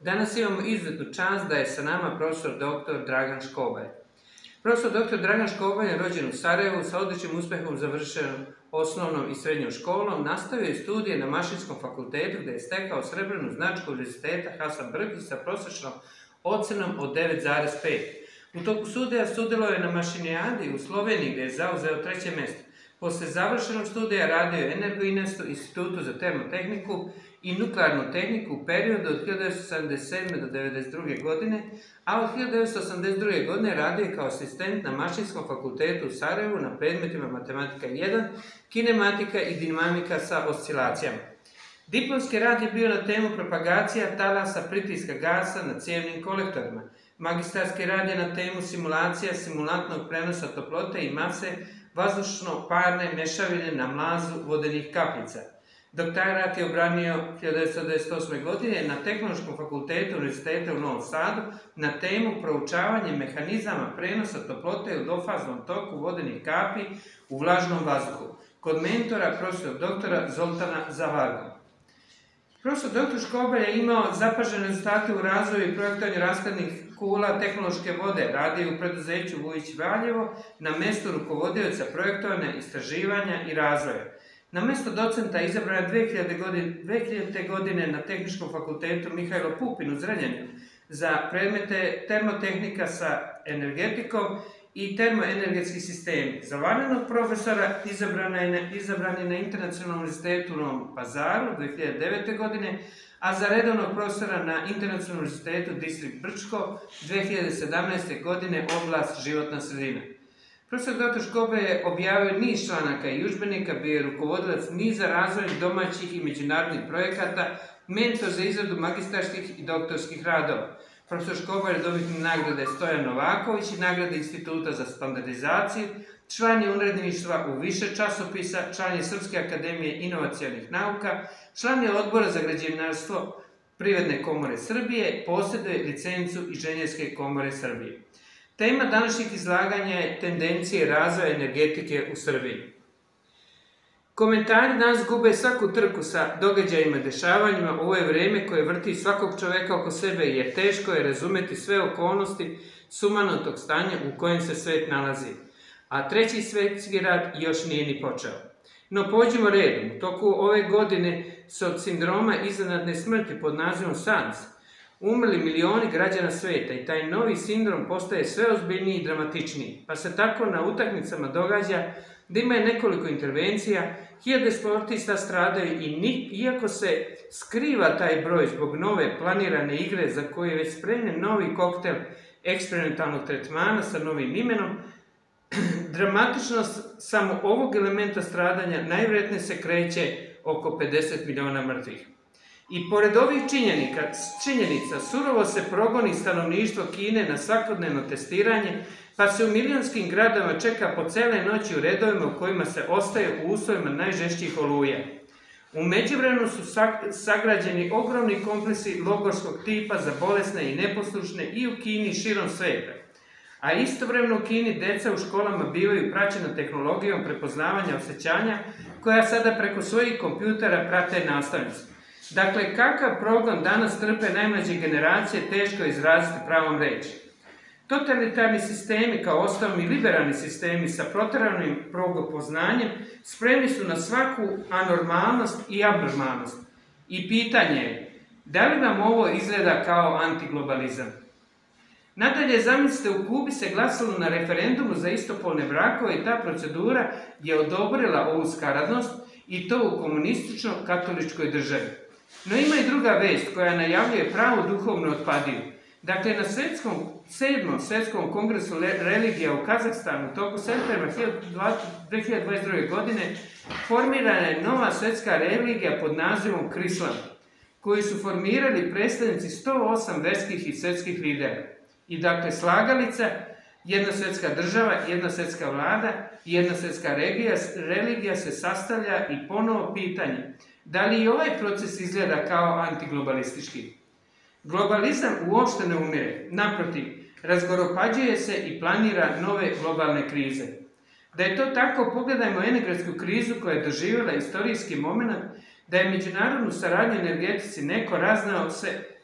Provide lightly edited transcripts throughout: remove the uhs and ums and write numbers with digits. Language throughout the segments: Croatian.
Danas imamo izuzetnu čast da je sa nama profesor dr. Dragan Škobalj. Profesor dr. Dragan Škobalj je rođen u Sarajevu, sa odličnim uspehom završenom osnovnom i srednjom školom, nastavio je studije na Mašinskom fakultetu gdje je stekao srebrnu značku Univerziteta Hasan Brgić sa prosječnom ocenom od 9,5. U toku studija sudjelovao je na Mašinijadi u Sloveniji gdje je zauzeo 3. mjesto. Poslije završenog studija radio je Energoinvestu, Institutu za termotehniku i nuklearnu tehniku u periodu od 1977. do 1992. godine, a od 1982. godine radio je kao asistent na Mašinskom fakultetu u Sarajevu na predmetima Matematika 1, Kinematika i Dinamika sa oscilacijama. Diplomski rad je bio na temu propagacija talasa pritiska gasa na cijevnim kolektorima. Magistarski rad je na temu simulacija simulantnog prenosa toplote i mase vazdušno-parne mešavine na mlazu vodenih kapljica. Doktorat je obranio 1998. godine na Tehnološkom fakultetu Univerziteta u Novom Sadu na temu proučavanje mehanizama prenosa toplote u dvofaznom toku vodenih kapi u vlažnom vazduhu kod mentora profesora doktora Zoltana Zavarga. Profesor dr. Škobalj je imao zapažene rezultate u razvoju i projektovanju rashladnih kula tehnološke vode, radio u preduzeću Vujić Valjevo na mjestu rukovodioca projektovanja, istraživanja i razvoja. Na mjesto docenta izabrana 2000. godine na Tehničkom fakultetu Mihajlo Pupin u Zrenjaninu za predmete termotehnika sa energetikom i termoenergetski sistemi. Za vanrednog profesora izabran je na Internacionalnom univerzitetu u Novom Pazaru 2009. godine, a za redovnog profesora na Internacionalnom univerzitetu Distrikt Brčko 2017. godine oblast životna sredina. Profesor dr. Škobalj je objavio niz članaka i udžbenika, bio je rukovodilac niza razvojnih domaćih i međunarodnih projekata, mentor za izradu magistarskih i doktorskih radova. Profesor Škobalj je dobitnik nagrade Stojan Novaković i nagrade Instituta za standardizaciju, član je uredništva u više časopisa, član je Srpske akademije inovacionih nauka, član je odbora za građevinarstvo Privredne komore Srbije, posjeduje licencu Inženjerske komore Srbije. Tema današnjeg izlaganja je tendencije razvoja energetike u Srbiji. Komentari danas gube svaku trku sa događajima i dešavanjima u ovo vrijeme koje vrti svakog čoveka oko sebe, jer teško je razumjeti sve okolnosti sumanutog stanja u kojem se svijet nalazi. A Treći svjetski rat još nije ni počeo. No pođimo redom. U toku ove godine su od sindroma iznenadne smrti pod nazivom SARS umrli milioni građana svijeta i taj novi sindrom postaje sve ozbiljniji i dramatičniji. Pa se tako na utakmicama događa da ima nekoliko intervencija, hiljade sportista stradaju i iako se skriva taj broj zbog nove planirane igre za koje je već spremljen novi koktel eksperimentalnog tretmana sa novim imenom, dramatičnost samo ovog elementa stradanja najvjerojatnije se kreće oko 50 miliona mrtvih. I pored ovih činjenica surovo se progoni stanovništvo Kine na svakodnevno testiranje, pa se u milionskim gradovima čeka po cele noći u redovima u kojima se ostaje u uslovima najžešćih oluja. U međuvremenu su sagrađeni ogromni kompleksi logorskog tipa za bolesne i neposlušne i u Kini i širom svijeta. A istovremeno u Kini deca u školama bivaju praćena tehnologijom prepoznavanja osjećanja koja sada preko svojih kompjutera prate nastavnici. Dakle, kakav progon danas trpe najmlađe generacije, teško je izraziti pravom reči. Totalitarni sistemi, kao ostalni liberalni sistemi sa proteranim progopoznanjem, spremni su na svaku anormalnost i abnormalnost. I pitanje je, da li vam ovo izgleda kao antiglobalizam? Nadalje, zamislite, u Kubi se glasalo na referendumu za istopolne brakove i ta procedura je odobrila ovu skaradnost i to u komunistično-katoličkoj državi. No ima i druga vest koja najavljuje pravu duhovnu otpadiju. Dakle, na 7. svjetskom kongresu religija u Kazahstanu toku septembra 2022. godine formirana je nova svjetska religija pod nazivom Krislam, koju su formirali predstavnici 108 verskih i svjetskih lidera. I dakle, slagalica, jedna svjetska država, jedna svjetska vlada i jedna svjetska religija se sastavlja i ponovo pitanje, da li i ovaj proces izgleda kao antiglobalistički? Globalizam uopšte ne umire, naprotiv, razgoropađuje se i planira nove globalne krize. Da je to tako, pogledajmo energetsku krizu koja je doživjela istorijski moment, da je međunarodnu saradnju energetici neko raznao se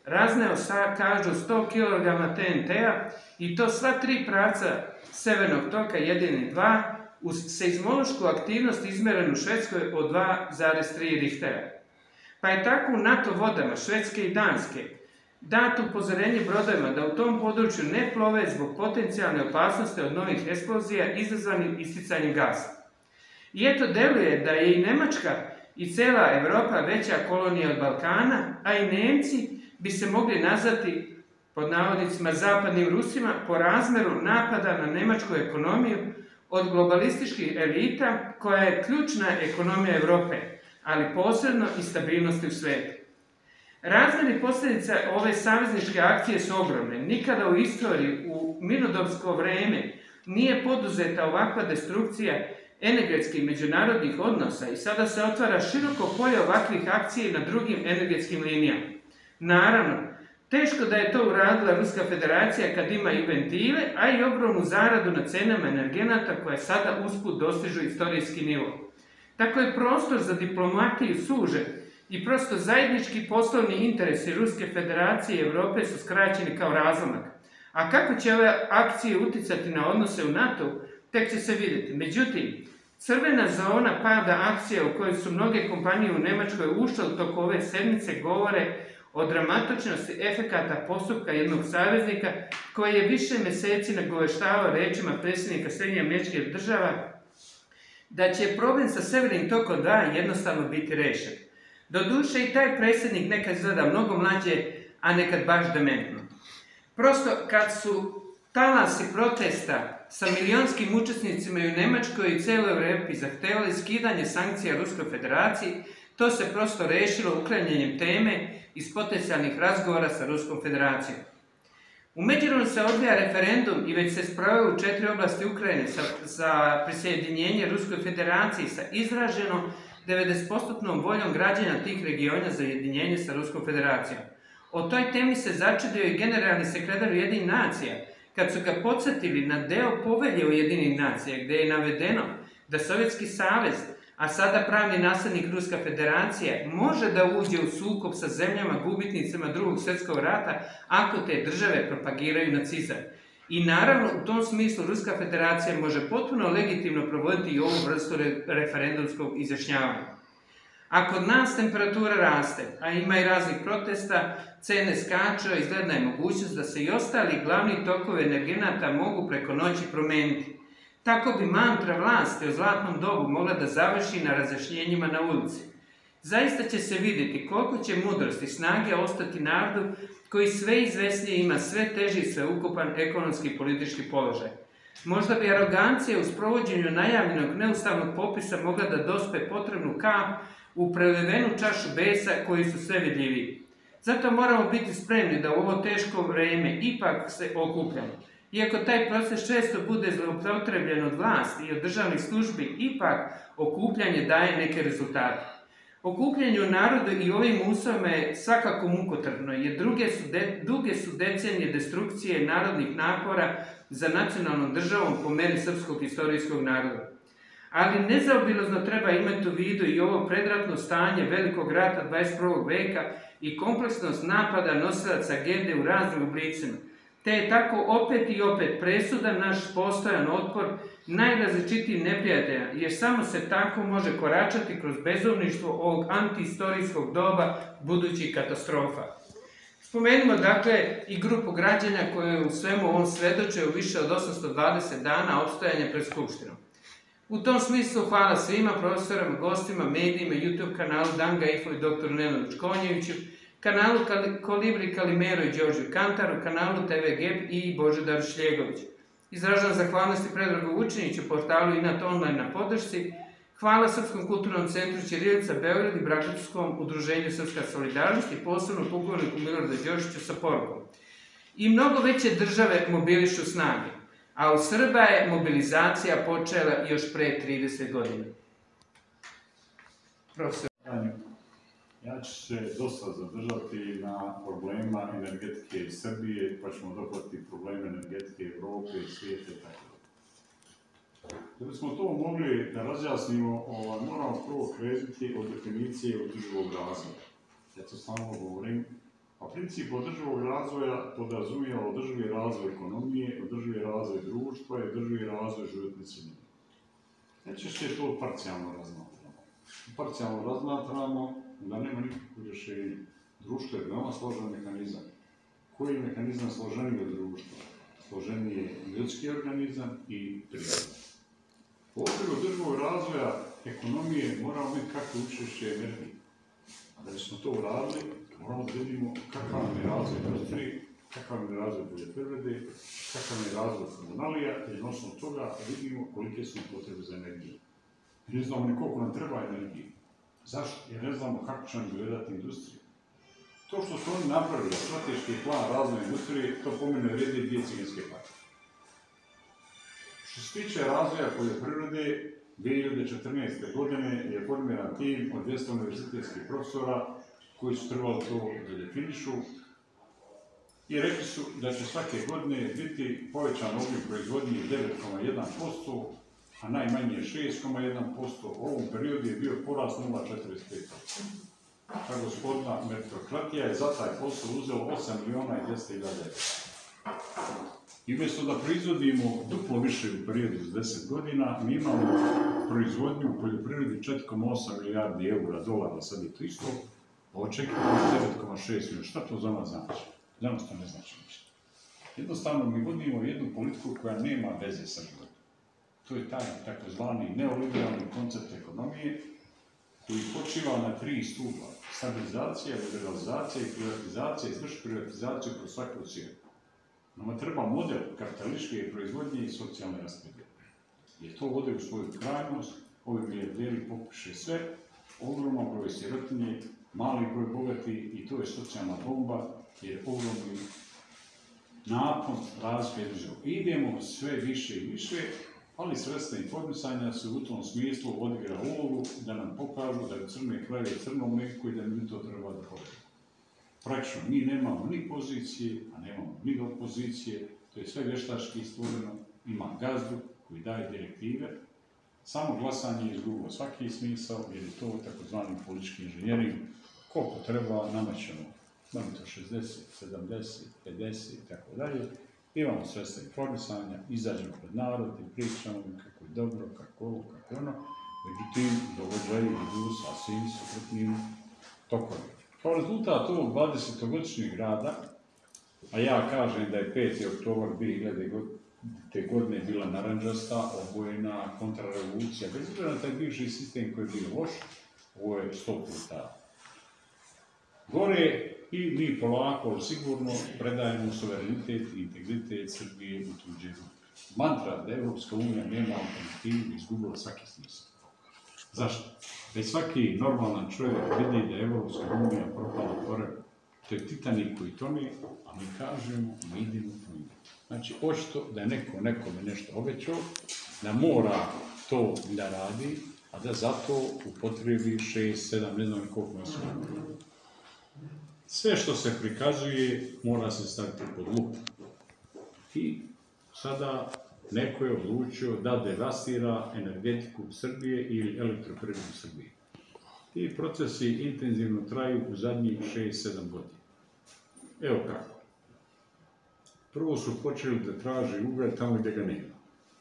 razneo kažu 100 kg TNT-a i to sva 3 pravca severnog toka 1 i 2 uz seizmološku aktivnost izmjerenu u Švedskoj od 2,3 Richtera. Pa je tako u NATO vodama Švedske i Danske dato upozorenje brodovima da u tom području ne plove zbog potencijalne opasnosti od novih eksplozija izazvanih isticanjem gasa. I eto deluje da je i Njemačka i cela Europa veća kolonija od Balkana, a i Nemci bi se mogli nazvati, pod navodnicima, zapadnim Rusima po razmeru napada na njemačku ekonomiju od globalističkih elita koja je ključna ekonomija Europe, ali posebno i stabilnosti u svijetu. Razmjeri posljedica ove savezničke akcije su ogromne. Nikada u istoriji, u mirnodopsko vrijeme, nije poduzeta ovakva destrukcija energetskih međunarodnih odnosa i sada se otvara široko polje ovakvih akcija na drugim energetskim linijama. Naravno, teško da je to uradila Ruska federacija kad ima i ventile, a i ogromnu zaradu na cenama energenata koja sada usput dostižu istorijski nivo. Tako je prostor za diplomatiju sužen i prosto zajednički poslovni interesi Ruske federacije i Europe su skraćeni kao razlomak. A kako će ove akcije uticati na odnose u NATO, tek će se vidjeti. Međutim, crvena zona pada akcija u kojoj su mnoge kompanije u Njemačkoj ušle u toku ove sedmice govore o dramatičnosti efekata postupka jednog saveznika koji je više mjeseci nagoveštavao rečima predsjednika Sjedinjenih Američkih Država da će problem sa Severnim tokom 2 jednostavno biti rešen. Doduše i taj predsjednik nekad izgleda mnogo mlađe, a nekad baš dementno. Prosto kad su talasi protesta sa milionskim učesnicima i u Njemačkoj i cijeloj Europi zahtevali skidanje sankcija Ruskoj federaciji, to se prosto rešilo uklanjanjem teme iz potencijalnih razgovora sa Ruskom federacijom. U međuvremenu se odvija referendum i već se sproveo u 4 oblasti Ukrajine za prisjedinjenje Ruskoj federaciji sa izraženom 90% voljom građana tih regiona za ujedinjenje sa Ruskom federacijom. O toj temi se začudio i generalni sekretar Ujedinjenih nacija, kad su ga podsjetili na deo povelje Ujedinjenih nacija, gdje je navedeno da Sovjetski savez, a sada pravni nasljednik Ruska federacija, može da uđe u sukob sa zemljama gubitnicima Drugog svjetskog rata ako te države propagiraju nacizam. I naravno, u tom smislu Ruska federacija može potpuno legitimno provoditi i ovu vrstu referendumskog izjašnjavanja. A kod nas temperatura raste, a ima i raznih protesta, cene skaču, izgledna je mogućnost da se i ostali glavni tokovi energenata mogu preko noći promijeniti. Tako bi mantra vlasti o zlatnom dobu mogla da završi na razjašnjenjima na ulici. Zaista će se vidjeti koliko će mudrosti i snage ostati narodu koji sve izvesnije ima sve teži i sveukupan ekonomski i politički položaj. Možda bi arogancija u sprovođenju najavljenog neustavnog popisa mogla da dospe potrebnu kap u prelivenu čašu besa koji su sve vidljiviji. Zato moramo biti spremni da u ovo teško vrijeme ipak se okupljamo. Iako taj proces često bude zloupotrebljen od vlasti i od državnih službi, ipak okupljanje daje neke rezultate. Okupljanje u narodu i ovim uslovima je svakako mukotrpno, jer duge su decenije destrukcije narodnih napora za nacionalnom državom po meri srpskog historijskog naroda. Ali nezaobilazno treba imati u vidu i ovo predratno stanje velikog rata 21. veka i kompleksnost napada nosilaca agende u raznim oblicima, te je tako opet i opet presudan naš postojan otpor najrazličitijim neprijatelja, jer samo se tako može koračati kroz bezumništvo ovog antihistorijskog doba budućih katastrofa. Spomenimo dakle i grupu građana koje u svemu ovom svedoče u više od 820 dana opstojanja pred Skupštinom. U tom smislu hvala svima profesorima, gostima, medijima, YouTube kanalu Danga Info i dr. Nenadu Čkonjeviću, kanalu Kolibri Kalimero i Đorđu Kantaru, kanalu TV Gep i Božidaru Šljegoviću. Izražavam zahvalnosti Predragu Vučiniću, portalu Inat Online na podršci. Hvala Srpskom kulturnom centru Ćirilica Beograd i Bračanskom udruženju Srpska solidarnost i posebno pukovniku Miloradu Đorđiću sa porukom. I mnogo veće države mobilišu snage, a u Srba je mobilizacija počela još pre 30 godina. Profesor. Ja ću se dosta zadržati na problema energetike Srbije, pa ćemo dohvatiti probleme energetike Evrope i svijeta i tako da. Da bismo to mogli da razjasnimo, moramo prvo krenuti od definicije održivog razvoja. Ja to stalno govorim, A princip održivog razvoja podrazumijeva održivi razvoj ekonomije, održivi razvoj društva i održivi razvoj životne sredine. Najčešće to parcijalno razmatramo. Parcijalno razmatramo da nema nikakvog rješenja. Društvo je veoma složen mehanizam. Koji je mehanizam složeniji od društva? Složeniji je ljudski organizam i priroda. U okviru održivog razvoja ekonomije moramo imati kakvo učešće energije. A da bismo to uradili, moramo da vidimo kakav nam je razvoj industrije, kakav nam je razvoj poljoprivrede, kakav nam je razvoj komunalija, i na osnovu toga vidimo kolike su potrebe za energiju. Ne znamo ni koliko nam treba energije. Zašto? Jer ne znamo kako će nam izgledati industrija. To što su oni napravili, strateški plan razvoja industrije, to po mene vredi 2 ciganske pare. Što se tiče razvoja poljoprivrede, 2014. godine je formiran tim od 200 univerzitetskih profesora koji su trebali to da definišu i rekli su da će svake godine biti povećan obim proizvodnje 9,1%, a najmanje 6,1%. U ovom periodu je bio porast 0,45%. Ta gospodina meritokratija je za taj posao uzelo 8.200.000 €. I umjesto da proizvodimo duplo više u periodu s 10 godina, mi imamo proizvodnju u poljoprivredi 4,8 milijardi dolara, sad je to isto, a očekivamo 9,6 milijardi. Šta to za nas znači? Za nas to ne znači ništa. Jednostavno, mi vodimo jednu politiku koja nema veze sa životom. To je taj takozvani neoliberalni koncept ekonomije koji počiva na 3 stupa. Stabilizacija, liberalizacija i privatizacija, izvrši privatizaciju kroz svaku cijenu. Nama treba model kapitalističke proizvodnje i socijalne raspodjele. Jer to vode u svoju krajnost, ovi milijarderi pokuše sve, ogroman broj sirotinje, mali broj bogati i to je socijalna bomba, jer ogromni napon razlike između. Idemo sve više i više, ali sredstva informisanja su u tom smislu odigra ulogu da nam pokažu da je crne krave crno mlijeko i da mi to treba da povedemo. Praktično, mi nemamo ni pozicije, a nemamo ni opozicije, to je sve vještački stvoreno, ima gazdu koji daje direktive, samo glasanje je izgubilo svaki smisao, jer je to takozvani politički inženjering, koliko treba namećemo, imamo to 60, 70, 50 i tako dalje, imamo sredstva informisanja, izađemo pred narod i pričamo kako je dobro, kako ovo, kako ono, međutim, događaji idu sasvim suprotnim tokovima. Kao rezultat ovog 20-godišnjeg rada, a ja kažem da je 5. oktobar 2000. godine bila narandžasta, obojena kontrarevolucija, bez obzira na taj bivši sistem koji je bio loš, ovo je 100 puta gore i mi polako, sigurno, predajemo suverenitet i integritet Srbije u tuđe ruke. Mantra da Evropska unija nema alternativu izgubila svaki smisao. Zašto? Već svaki normalan čovjek vidi da je Evropska unija propala korak. To je Titanik koji tone, a mi kažemo, mi idemo po njemu. Znači, očito da je neko nekome nešto obećao, da mora to da radi, a da zato upotrebi 6, 7, ne znam koliko nas ima. Sve što se prikazuje mora se staviti pod lupu. I sada neko je odlučio da devastira energetiku Srbije ili elektroprivredu Srbije. Ti procesi intenzivno traju u zadnjih 6-7 godina. Evo kako. Prvo su počeli da traže ugalj tamo gdje ga nema.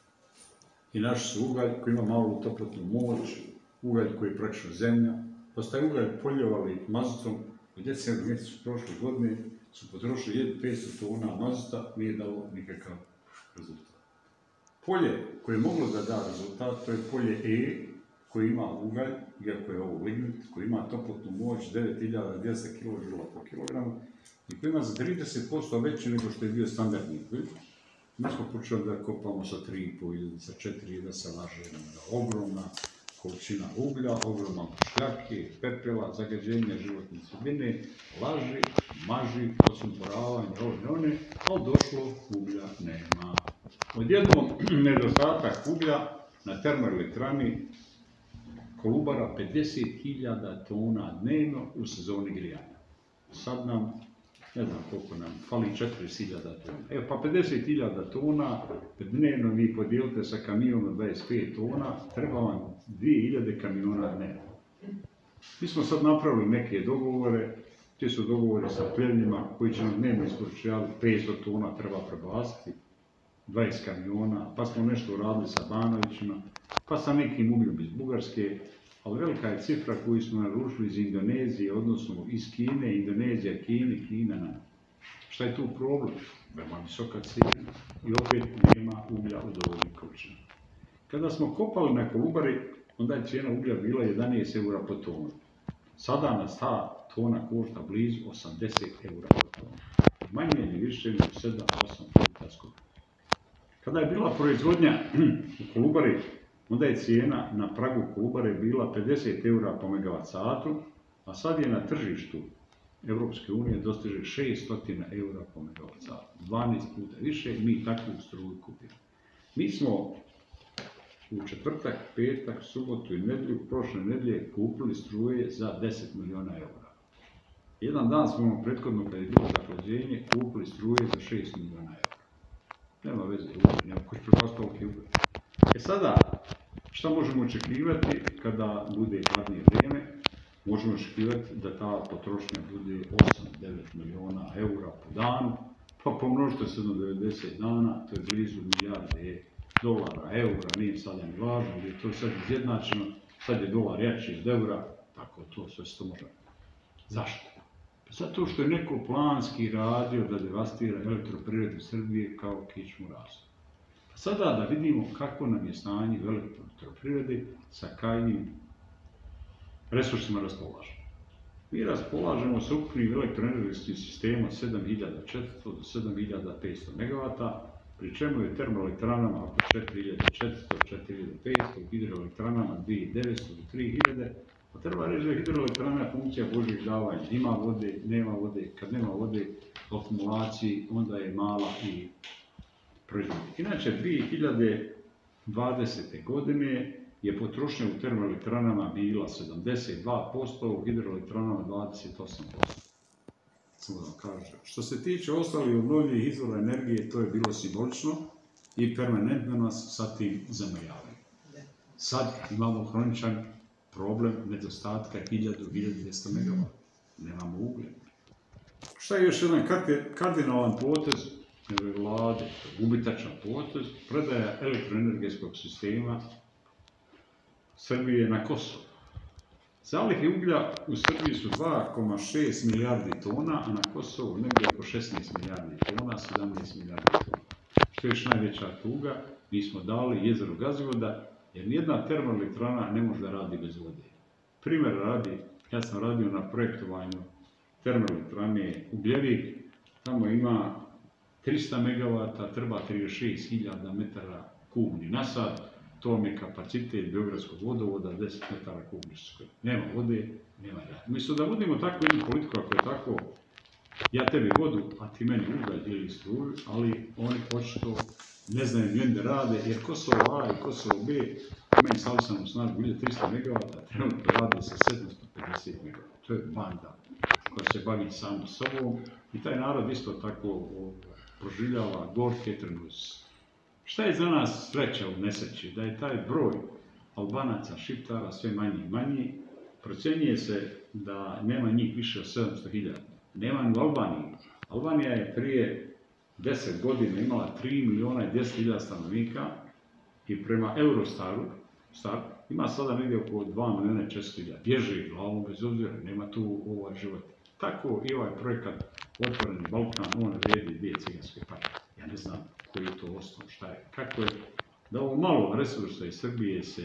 I našli su ugalj koji ima malu toplotnu moć, ugalj koji je praktično zemlja, pa su taj ugalj poljevali mazutom. U decembru mjesecu prošle godine su potrošili 500 tona mazuta, nije dalo nikakav rezultat. Polje koje je moglo da da rezultat, to je polje E, koji ima ugalj, iako je ovo lignit, koji ima toplotnu moć 9200 kJ po kilogramu i koji ima za 30% veće nego što je bio standardni ugalj. Mi smo počeli da kopamo sa 3,5 ili sa 4 da se laže ogromna količina uglja, ogromna šljake, pepela, zagađenja životne sredine, laži, maži, osumporavanje, one, ali došlo uglja nema. Odjednom nedostatak uglja na termoelektrani Kolubara 50.000 tona dnevno u sezoni grijanja. Sad nam, ne znam koliko nam, fali 40.000 tona. Evo pa 50.000 tona dnevno vi podijelite sa kamionom 25 tona, treba vam 2.000 kamiona dnevno. Mi smo sad napravili neke dogovore, ti su dogovori sa pljevinima koji će nam dnevno isporučivati 500 tona treba prebaciti, 20 kamiona, pa smo nešto uradili sa Banovićima, pa sa nekim ugljem iz Bugarske, ali velika je cifra koju smo naručili iz Indonezije, odnosno iz Kine, Indonezija, Kina nam. Šta je tu problem? Veoma visoka cijena i opet nema uglja u dovoljnim količinama. Kada smo kopali na Kolubari, onda je cijena uglja bila 11 eura po tonu. Sada nas ta tona košta blizu 80 eura po tonu. Manje ni više nego 7-8 puta skuplje. Kada je bila proizvodnja u Kolubari, onda je cijena na pragu Kolubare bila 50 eura po megavat satu, a sad je na tržištu Europske unije dostiže 600 eura po megavat satu. 12 puta više i mi takvu struju kupimo. Mi smo u četvrtak, petak, subotu i nedjelju, prošle nedjelje kupili struje za 10 miliona eura. Jedan dan smo prethodno, kad je bilo zahlađenje, kupili struje za 6 miliona eura. Nema veze, nema koji prepastao ugljen. Sada, šta možemo očekivati kada bude hladnije vrijeme? Možemo očekivati da ta potrošnja bude 8-9 miliona eura po danu, pa pomnožite se na 90 dana, to je blizu milijarde dolara, eura, nije sada ni važno, jer je to sad izjednačeno, sad je dolar jači od eura, tako to sve se to može. Zašto? Zato što je neko planski radio da devastira elektroprivredu Srbije kao kičmu razvoja. Sada da vidimo kako nam je stanje u elektroprivredi sa kojim resursima raspolažemo. Mi raspolažemo sa ukupnim elektroenergetskim sistemom 7400 do 7500 MW, pri čemu je termoelektranama oko 4400, 4500, u hidroelektranama 2900 do 3000. Pa treba reći da je hidroelektrana funkcija božjih davanja. Ima vode, nema vode. Kad nema vode u akumulaciji, onda je mala i proizvodnja. Inače, 2020. godine je potrošnja u termoelektranama bila 72%, u hidroelektranama 28%. Samo da vam kažem. Što se tiče ostalih obnovljivih izvora energije, to je bilo simbolično i permanentno nas sa tim zamajavaju. Sad imamo hroničan problem nedostatka 1000-1200 MW. Nemamo ugljen. Šta je još jedan kardinalan potez vlade, gubitačan potez, predaja elektroenergetskog sistema Srbije na Kosovo. Zalihe uglja u Srbiji su 2,6 milijardi tona, a na Kosovu negdje oko 16 milijardi tona, 17 milijardi tona. Što je još najveća tuga, mi smo dali jezero Gazivoda, jer nijedna termoelektrana ne može da radi bez vode. Primjer radi, ja sam radio na projektovanju termoelektrane Ugljevik, tamo ima 300 MW, treba 36.000 metara kubni na sat, to vam je kapacitet Beogradskog vodovoda 10 metara kubni. Nema vode, nema rada. Umjesto da vodimo takvu jednu politiku, ako je tako, ja tebi vodu, a ti meni ugalj ili struju, ali oni očito ne znaju ni da rade, jer Kosovo A i Kosovo B ima instalisanu snagu 1300 MW, trenutno rade sa 750 MW. To je banda koja se bavi samo sobom i taj narod isto tako proživljava gorke trenutke. Šta je za nas sreća u nesreći? Da je taj broj Albanaca, Šiptara sve manji i manji. Procjenjuje se da nema njih više od 700.000. Nema ni u Albaniji. Albanija je prije 10 godina imala 3.200.000 stanovnika i prema Eurostaru ima sada negdje oko 2.400.000. Bježe glavom bez obzira, nema tu život. Tako i ovaj projekat Otvoreni Balkan, on vrijedi 2 ciganske pare. Ja ne znam koji je to osnov, šta je, kako je, da ovo malo resursa iz Srbije se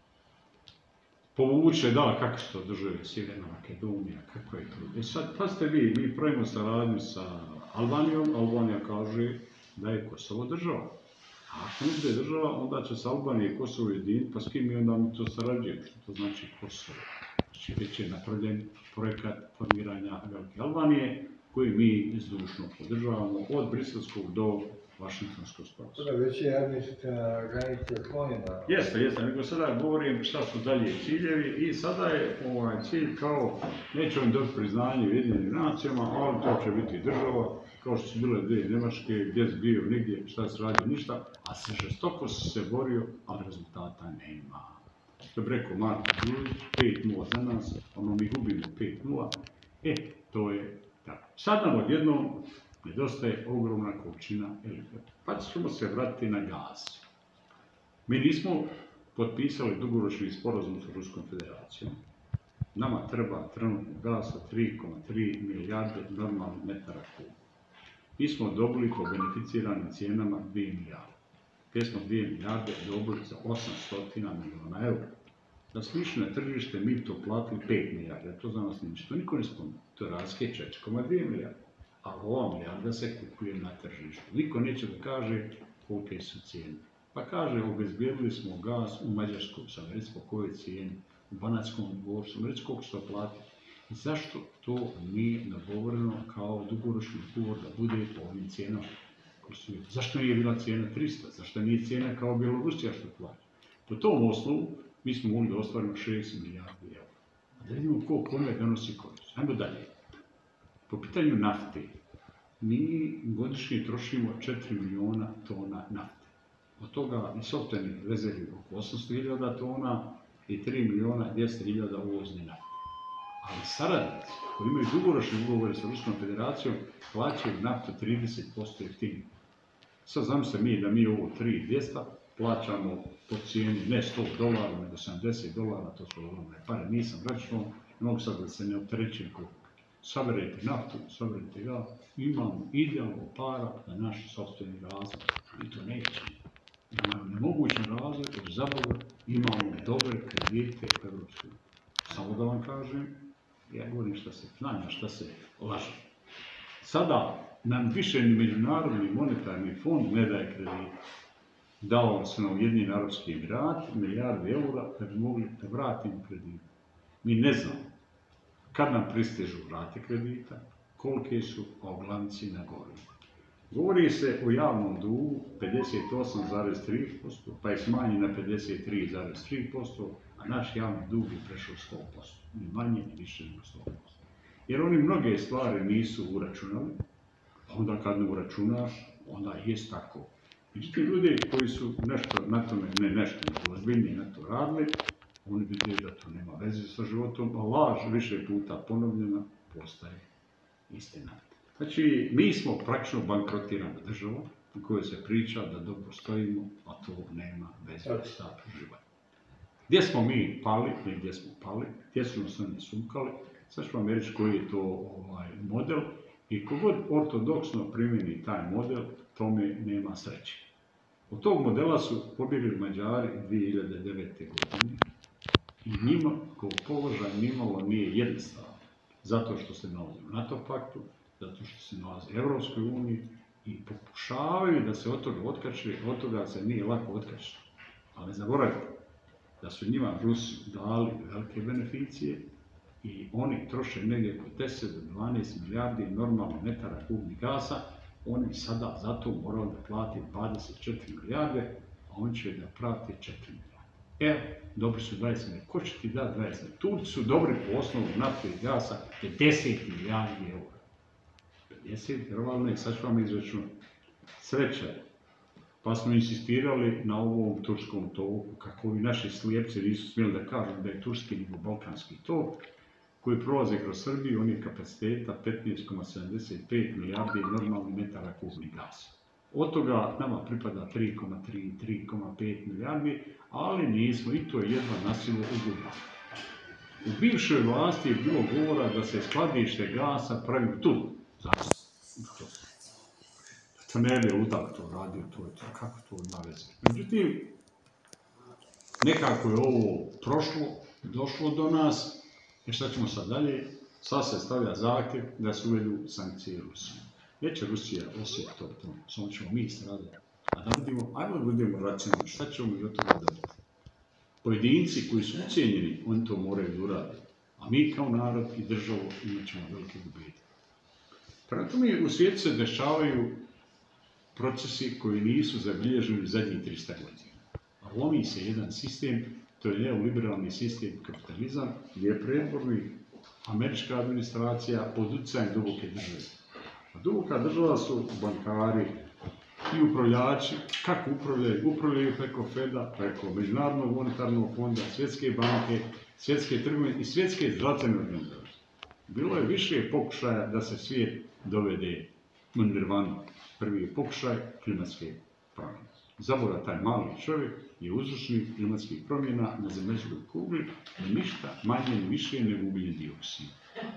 povuče, da, kako se to države Sjeverna Makedonija, kako je to. Sad, pazite vi, mi pravimo saradnju sa Albanijom, Albanija kaže da je Kosovo država. A ako ne bude država, onda će se Albanija i Kosovo jediniti, pa s kim mi onda to sarađujemo, što to znači Kosovo. Znači, već je napravljen projekat formiranja Velike Albanije, koji mi zdušno podržavamo od briselskog do Vašingtonskog sporazuma. Već je administrativna granica otklonjena. Jeste, nego sada govorim šta su dalje ciljevi i sada je cilj kao, neće on dobiti priznanje Ujedinjenim nacijama, ali to će biti država, kao što su bile dvije Njemačke, gdje si bio nigdje, šta se radio, ništa, a žestoko se borio, ali rezultata nema. Što bi rekao Marko Đurić, 5-0 za nas, mi gubimo 5-0, To je tako. Sad nam odjednom nedostaje ogromna količina elektrike. Pa ćemo se vratiti na gaz. Mi nismo potpisali dugoročni sporazum sa Ruskom federacijom. Nama treba trenutno gasa 3,3 milijarde normalnih metara kubnih. Mi smo dobili po beneficiranim cijenama 2 milijarde. Gdje smo 2 milijarde dobili za 800 milijuna eura. Na slično tržište mi to platili 5 milijarde, to za nas ništa. Niko ne spominje. To je razlike 4,2 milijarde. A ova milijarda se kupuje na tržištu. Niko neće da kaže kolike su cijene. Pa kaže, obezbijedili smo gas u Mađarskom, sam recimo kojoj cijeni, u Banatskom dvoru, sam recimo koliko se to plati. I zašto to nije nagovoreno kao dugoročni ugovor da bude po ovim cijenama? Zašto nije bila cijena 300? Zašto nije cijena kao Bjelorusija što plaća? Po tom osnovu mi smo mogli da ostvarimo 6 milijardi eura. A da vidimo ko kome donosi korist. Ajmo dalje. Po pitanju nafte, mi godišnje trošimo 4 miliona tona nafte. Od toga i sopstvenih rezervi oko 800.000 tona i 3 miliona 200.000 uvozne nafte. Ali saradnici koji imaju dugoročne ugovore sa Ruskom federacijom plaćaju naftu 30% jeftinije. Sad znam se da mi ovo 3.200 plaćamo po cijeni ne $100, nego $70, to su ogromne pare, nisam računao, ne mogu sad da se ne opterećujem koliko. Saberete naftu, saberete gas, imamo idealno para na naš sopstveni razvoj. I to nećemo. Imamo nemogućan razvoj, jer za Boga imamo dobre kredite u Evropskoj. Samo da vam kažem, ja govorim šta se zna, na šta se laže. Sada nam više ni Međunarodni monetarni fond ne daje kredite. Dao se nam Ujedinjeni Arapski Emirati milijarde eura da bi mogli da vratimo kredite. Mi ne znamo kad nam pristižu rate kredita, kolike su, a o glavnici na gore. Govori se o javnom dugu 58,3%, pa je smanjen na 53,3%, a naš javni dug je prešao 100%, ni manje ni više nego 100%. Jer oni mnoge stvari nisu uračunali, onda kad ne uračunaš, onda jest tako. Međutim, ljudi koji su nešto na tome, ne nešto, nego ozbiljnije na to radili, oni vide da to nema veze sa životom, a laž više puta ponovljena postaje istina. Znači, mi smo praktično bankrotirana država u kojoj se priča da dobro stojimo, a to nema veze sa životom. Gdje smo mi pali, ne gdje smo pali, gdje su nas oni sumkali, sad ću vam reći koji je to model i kogod ortodoksno primjeni taj model, tome nema sreće. Od tog modela su pobjegli Mađari 2009. godine i njima kao položaj nimalo nije jednostavno, zato što se nalazi u NATO paktu, zato što se nalazi u Evropskoj uniji i pokušavaju da se od toga otkače, od toga se nije lako otkačiti. Ali ne zaboravite da su njima Rusi dali velike beneficije i oni troše negdje oko 10 do 12 milijardi normalno metara kubnih gasa, oni sada zato moraju da plati 24 milijarde, a on će da prati 4 milijarde. Evo, dobri su 20 milijarde. Ko će ti dati 20 milijarde? Turci su dobri po osnovu nafte i gasa 50 milijardi eura. 50, vjerovatno i sad ću vam izračunati. Sreća je. Pa smo insistirali na ovom turskom toku, kako ovi naši slijepci nisu smjeli da kažu da je turski nego balkanski tok, koji prolaze kroz Srbiju, on je kapaciteta 15,75 milijardi normalnih metara kubnih gasa. Od toga nama pripada 3,5 milijardi, ali nismo, i to je jedva nasilo ugubljeno. U bivšoj vlasti je bilo govora da se skladište gasa pravi tu. To ne je Ludak to radio, to je to, kako to ima veze. Međutim, nekako je ovo prošlo, došlo do nas, i šta ćemo sad dalje? Sad se stavlja zahtjev da se uvedu sankcije Rusije. Neće Rusija osjetiti to, samo ćemo mi stradati. A da vidimo, ajmo da budemo racionalni, šta ćemo mi od toga dobiti? Pojedinci koji su ucijenjeni, oni to moraju da urade. A mi kao narod i državu imat ćemo velike gubitke. Prema tome, u svijetu se dešavaju procesi koji nisu zabilježeni zadnjih 300 godina. Lomi se jedan sistem, to je neoliberalni sistem kapitalizam, gdje je predvornik američka administracija pod utjecajem duboke države. A duboka država su bankari i upravljači, kako upravljaju? Upravljaju preko Feda, preko Međunarodnog monetarnog fonda, Svjetske banke, Svjetske trgovine i Svjetske zdravstvene organizacije. Bilo je više pokušaja da se svijet dovede u nirvanu. Prvi je pokušaj klimatske promjene. Zabora taj mali čovjek je uzročnik klimatskih promjena na zemaljskoj kugli, da ništa manje ni više nego ugljen dioksid.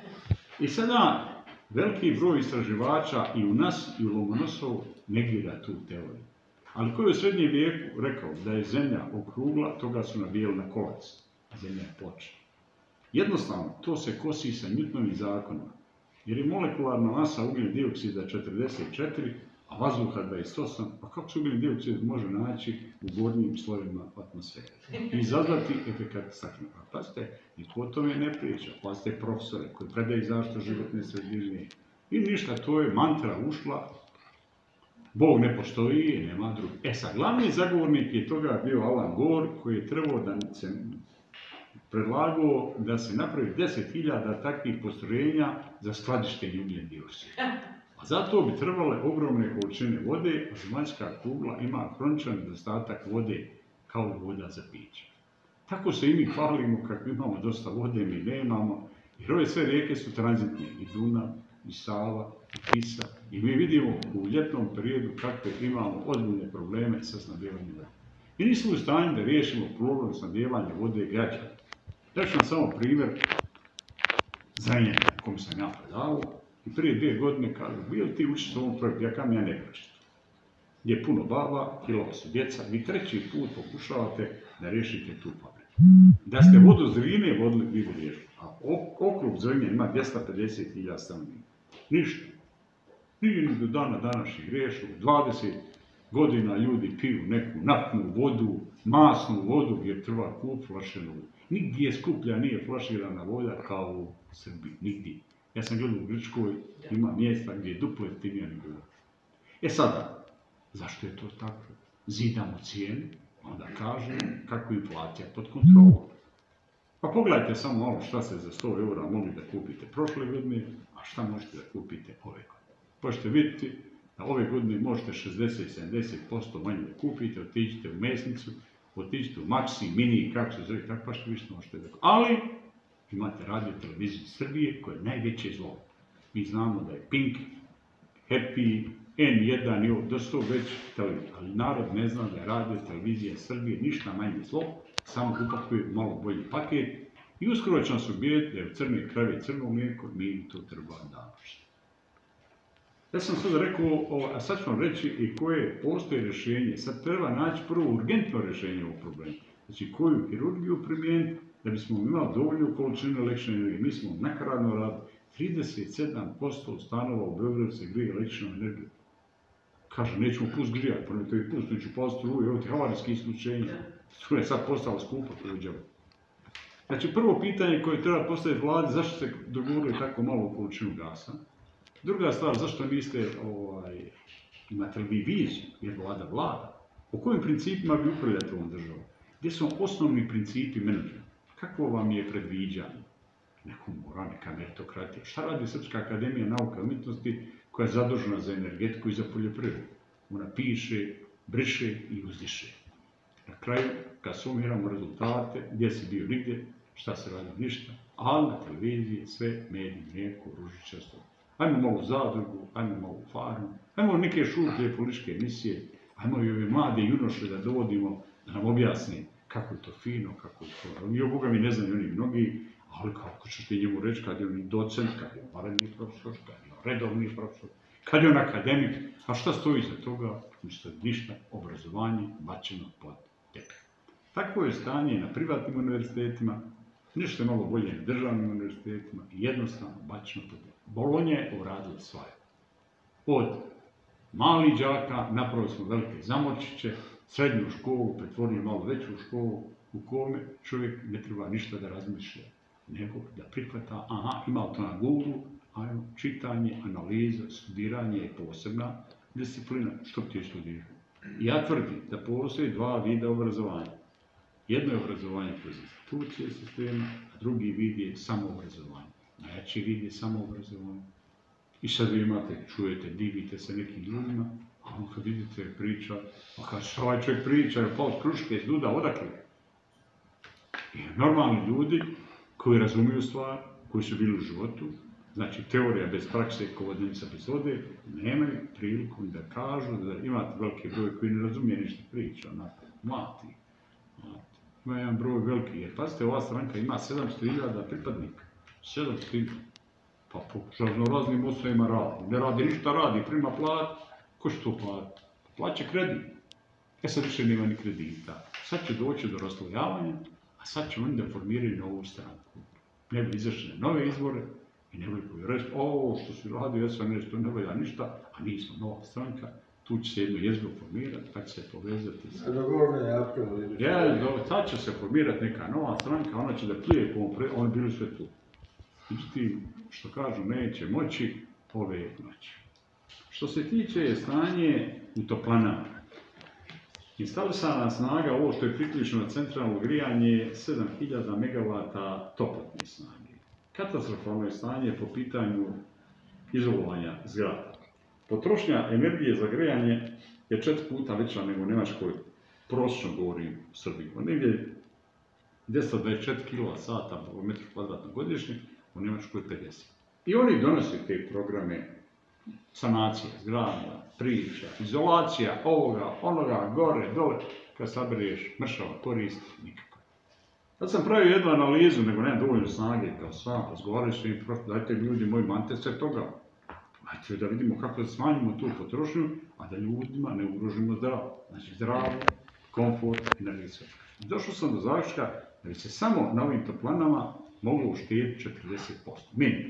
I sada veliki broj istraživača i u nas i u Lomonosovu negira tu teoriju. Ali ko je u srednjem vijeku rekao da je zemlja okrugla, toga su nabijali na kolac. Zemlja je ploča. Jednostavno, to se kosi sa Newtonovim zakonima. Jer je molekularna masa ugljen dioksida 44, a vazduha 28, pa kako se ugljen dioksid može naći u gornjim slojevima atmosfere? I izazvati efekat staklene. Pazite, niko o tome ne priča. Pazite profesore koji predaju zaštitu životne sredine. I ništa, to je mantra ušla. Bog ne postoji i nema drugi. Sad, glavni zagovornik je toga bio Alan Gore, koji je trebao da se predlagao da se napravi 10.000 takvih postrojenja za skladištenje ugljen dioksida. A zato bi trebale ogromne količine vode, a zemaljska kugla ima kroničan nedostatak vode kao i voda za piće. Tako se i mi hvalimo kako imamo dosta vode, mi nemamo, jer ove sve rijeke su tranzitne, i Dunav, i Sava, i Tisa, i mi vidimo u ljetnom periodu kakve imamo ozbiljne probleme sa snabdevanjem vode. Mi nismo u stanju da riješimo problem snabdevanja vode građana. Daću vam samo primjer Zrenjanina, kom sam ja predavao, i prije 2 godine kažu, bio li ti učiti u ovom projektu? Ja kam ja ne pročitam. Gdje je puno baba, kilova su djeca, vi 3. put pokušavate da riješite tu fabriku. Da ste vodu Zrine vodili, vi bi riješili. A okrug Zrenjanina ima 250.000 stanovnika. Ništa. Nije ni do dana današnjih riješilo. 20 godina ljudi piju neku naftnu vodu, masnu vodu gdje treba kup flašenu vodu. Nigdje skuplja nije flaširana voda kao u Srbiji. Nigdje. Ja sam gledao u Grčkoj, ima mjesta gdje je duplo jeftinija nego voda. Sada, zašto je to tako? Zidamo cijenu, onda kažemo kako je inflacija pod kontrolom. Pa pogledajte samo malo šta ste za 100 eura mogli da kupite prošle godine, a šta možete da kupite ove godine. Pa ćete vidjeti da ove godine možete 60-70% manje da kupite, otiđite u mesnicu, otiđite u Maxi, Mini, kako se zove, tako pa što više možete da kupite. Ali imate radio televiziju Srbije koja je najveće zlo. Mi znamo da je Pink, Happy, N1 i ovo, da su to već televizije. Ali narod ne zna da je radio televizija Srbije ništa manje zlo, samo upakuje malo bolji paket i uskoro će nas ubijeti da je u crne krave crno mlijeko, mi to treba da učiti. Ja sam sad rekao, a sad ću vam reći i koje postoje rješenje. Sad treba naći prvo urgentno rješenje ovog problema. Znači koju kirurgiju primijeniti da bismo imali dovoljnu količinu električne energije. Mi smo nakaradno radili. 37% stanova u Beogradu se grije električnom energijom. Kaže, nećemo pust grijati, pa ne to i pust, neću past struju, evo ti havarijski isključenja. Struja je sad postala skupa, prođava. Znači, prvo pitanje koje treba postaviti vladi, zašto se dogovorili tako malo količinu gasa? Druga stvar, zašto niste, imate li vi viziju, jer vlada? Po kojim principima vi upravljate ovom državom? Gdje su osnovni principi menadžmenta? Kako vam je predviđanje? Neko mora, neka meritokratija. Šta radi Srpska akademija nauka i umjetnosti koja je zadužena za energetiku i za poljoprivredu? Ona piše, briše i uzdiše. Na kraju, kad sumiramo rezultate, gdje si bio nigdje, šta se radi ništa, ali na televiziji sve mediji, mlijeko, ružičasto. Ajmo malo zadrugu, ajmo malo farmu, ajmo neke šuplje političke emisije, ajmo i ove mlade junoše da dovodimo, da nam objasni kako je to fino, kako je to... I o Boga mi ne znaju oni mnogi, ali kako ćeš ti njemu reći kad je on docent, kad je vanredni profesor, kad je on redovni profesor, kad je on akademik, a šta stoji iza toga? Ništa, obrazovanje bačeno pod tepih. Takvo je stanje na privatnim univerzitetima, nešto je malo bolje na državnim univerzitetima i jednostavno bačeno pod tepih. Bolonja je uradila svoje. Od malih đaka napravili smo velike zamorčiće, srednju školu pretvorili malo veću školu u kome čovjek ne treba ništa da razmišlja, nego da prihvata, ima to na Google, ajmo, čitanje, analiza, studiranje je posebna disciplina, što ti studirati. Ja tvrdim da postoje 2 vida obrazovanja. Jedno je obrazovanje kroz institucije sistema, a drugi vid je samoobrazovanje. Najjači vid je samoobrazovanje. I sad vi imate, čujete, divite se nekim ljudima, a on kad vidite priča, pa kad što ovaj čovjek priča, je pao s kruške, s duda, odakle? I normalni ljudi koji razumiju stvar, koji su bili u životu, znači teorija bez prakse, ko vodnica bez vode, nemaju priliku da kažu da imate veliki broj koji ne razumije ništa priča, mlati. Ima jedan broj veliki, jer pazite, ova stranka ima 700.000 pripadnika. 700.000. Pa po raznoraznim osnovima radi. Ne radi ništa, radi, prima plat. Ko će to plati? Plaće kredit. Sad više nema ni kredita. Sad će doći do raslojavanja, a sad će oni da formiraju novu stranku. Ne bi izašli na nove izbore i ne bi reći, ovo što si radio, SNS, to ne valja ništa, a mi smo nova stranka. Tu će se jedno jezgro formirati, pa će se povezati sa... Sad će se formirati neka nova stranka, ona će da plije po oni bili sve tu. Međutim, što kažu, neće moći ove noći. Što se tiče stanje u toplanama, instalisana snaga, ovo što je priključeno na centralno grijanje, je 7000 MW toplotne snage. Katastrofalno je stanje po pitanju izolovanja zgrada. Potrošnja energije za grijanje je 4 puta veća nego u Njemačkoj, prosječno govorim u Srbiji. Negdje 224 kWh po metru kvadratnom godišnje, u Njemačkoj 50. I oni donose te programe sanacije zgrada, priča, izolacija, ovoga, onoga, gore, dole. Kad sabereš mršava koristi, nikako. Sad sam pravio jednu analizu, nego nemam dovoljno snage, kao sam, razgovaraju s njim, dajte ljudi moji, mante se toga. Ajde da vidimo kako da smanjimo tu potrošnju, a da ljudima ne ugrožimo zdravlje. Znači zdravlje, komfort i energetska. Došao sam do zaključka da bi se samo na ovim toplanama moglo uštediti 40%. Minimum.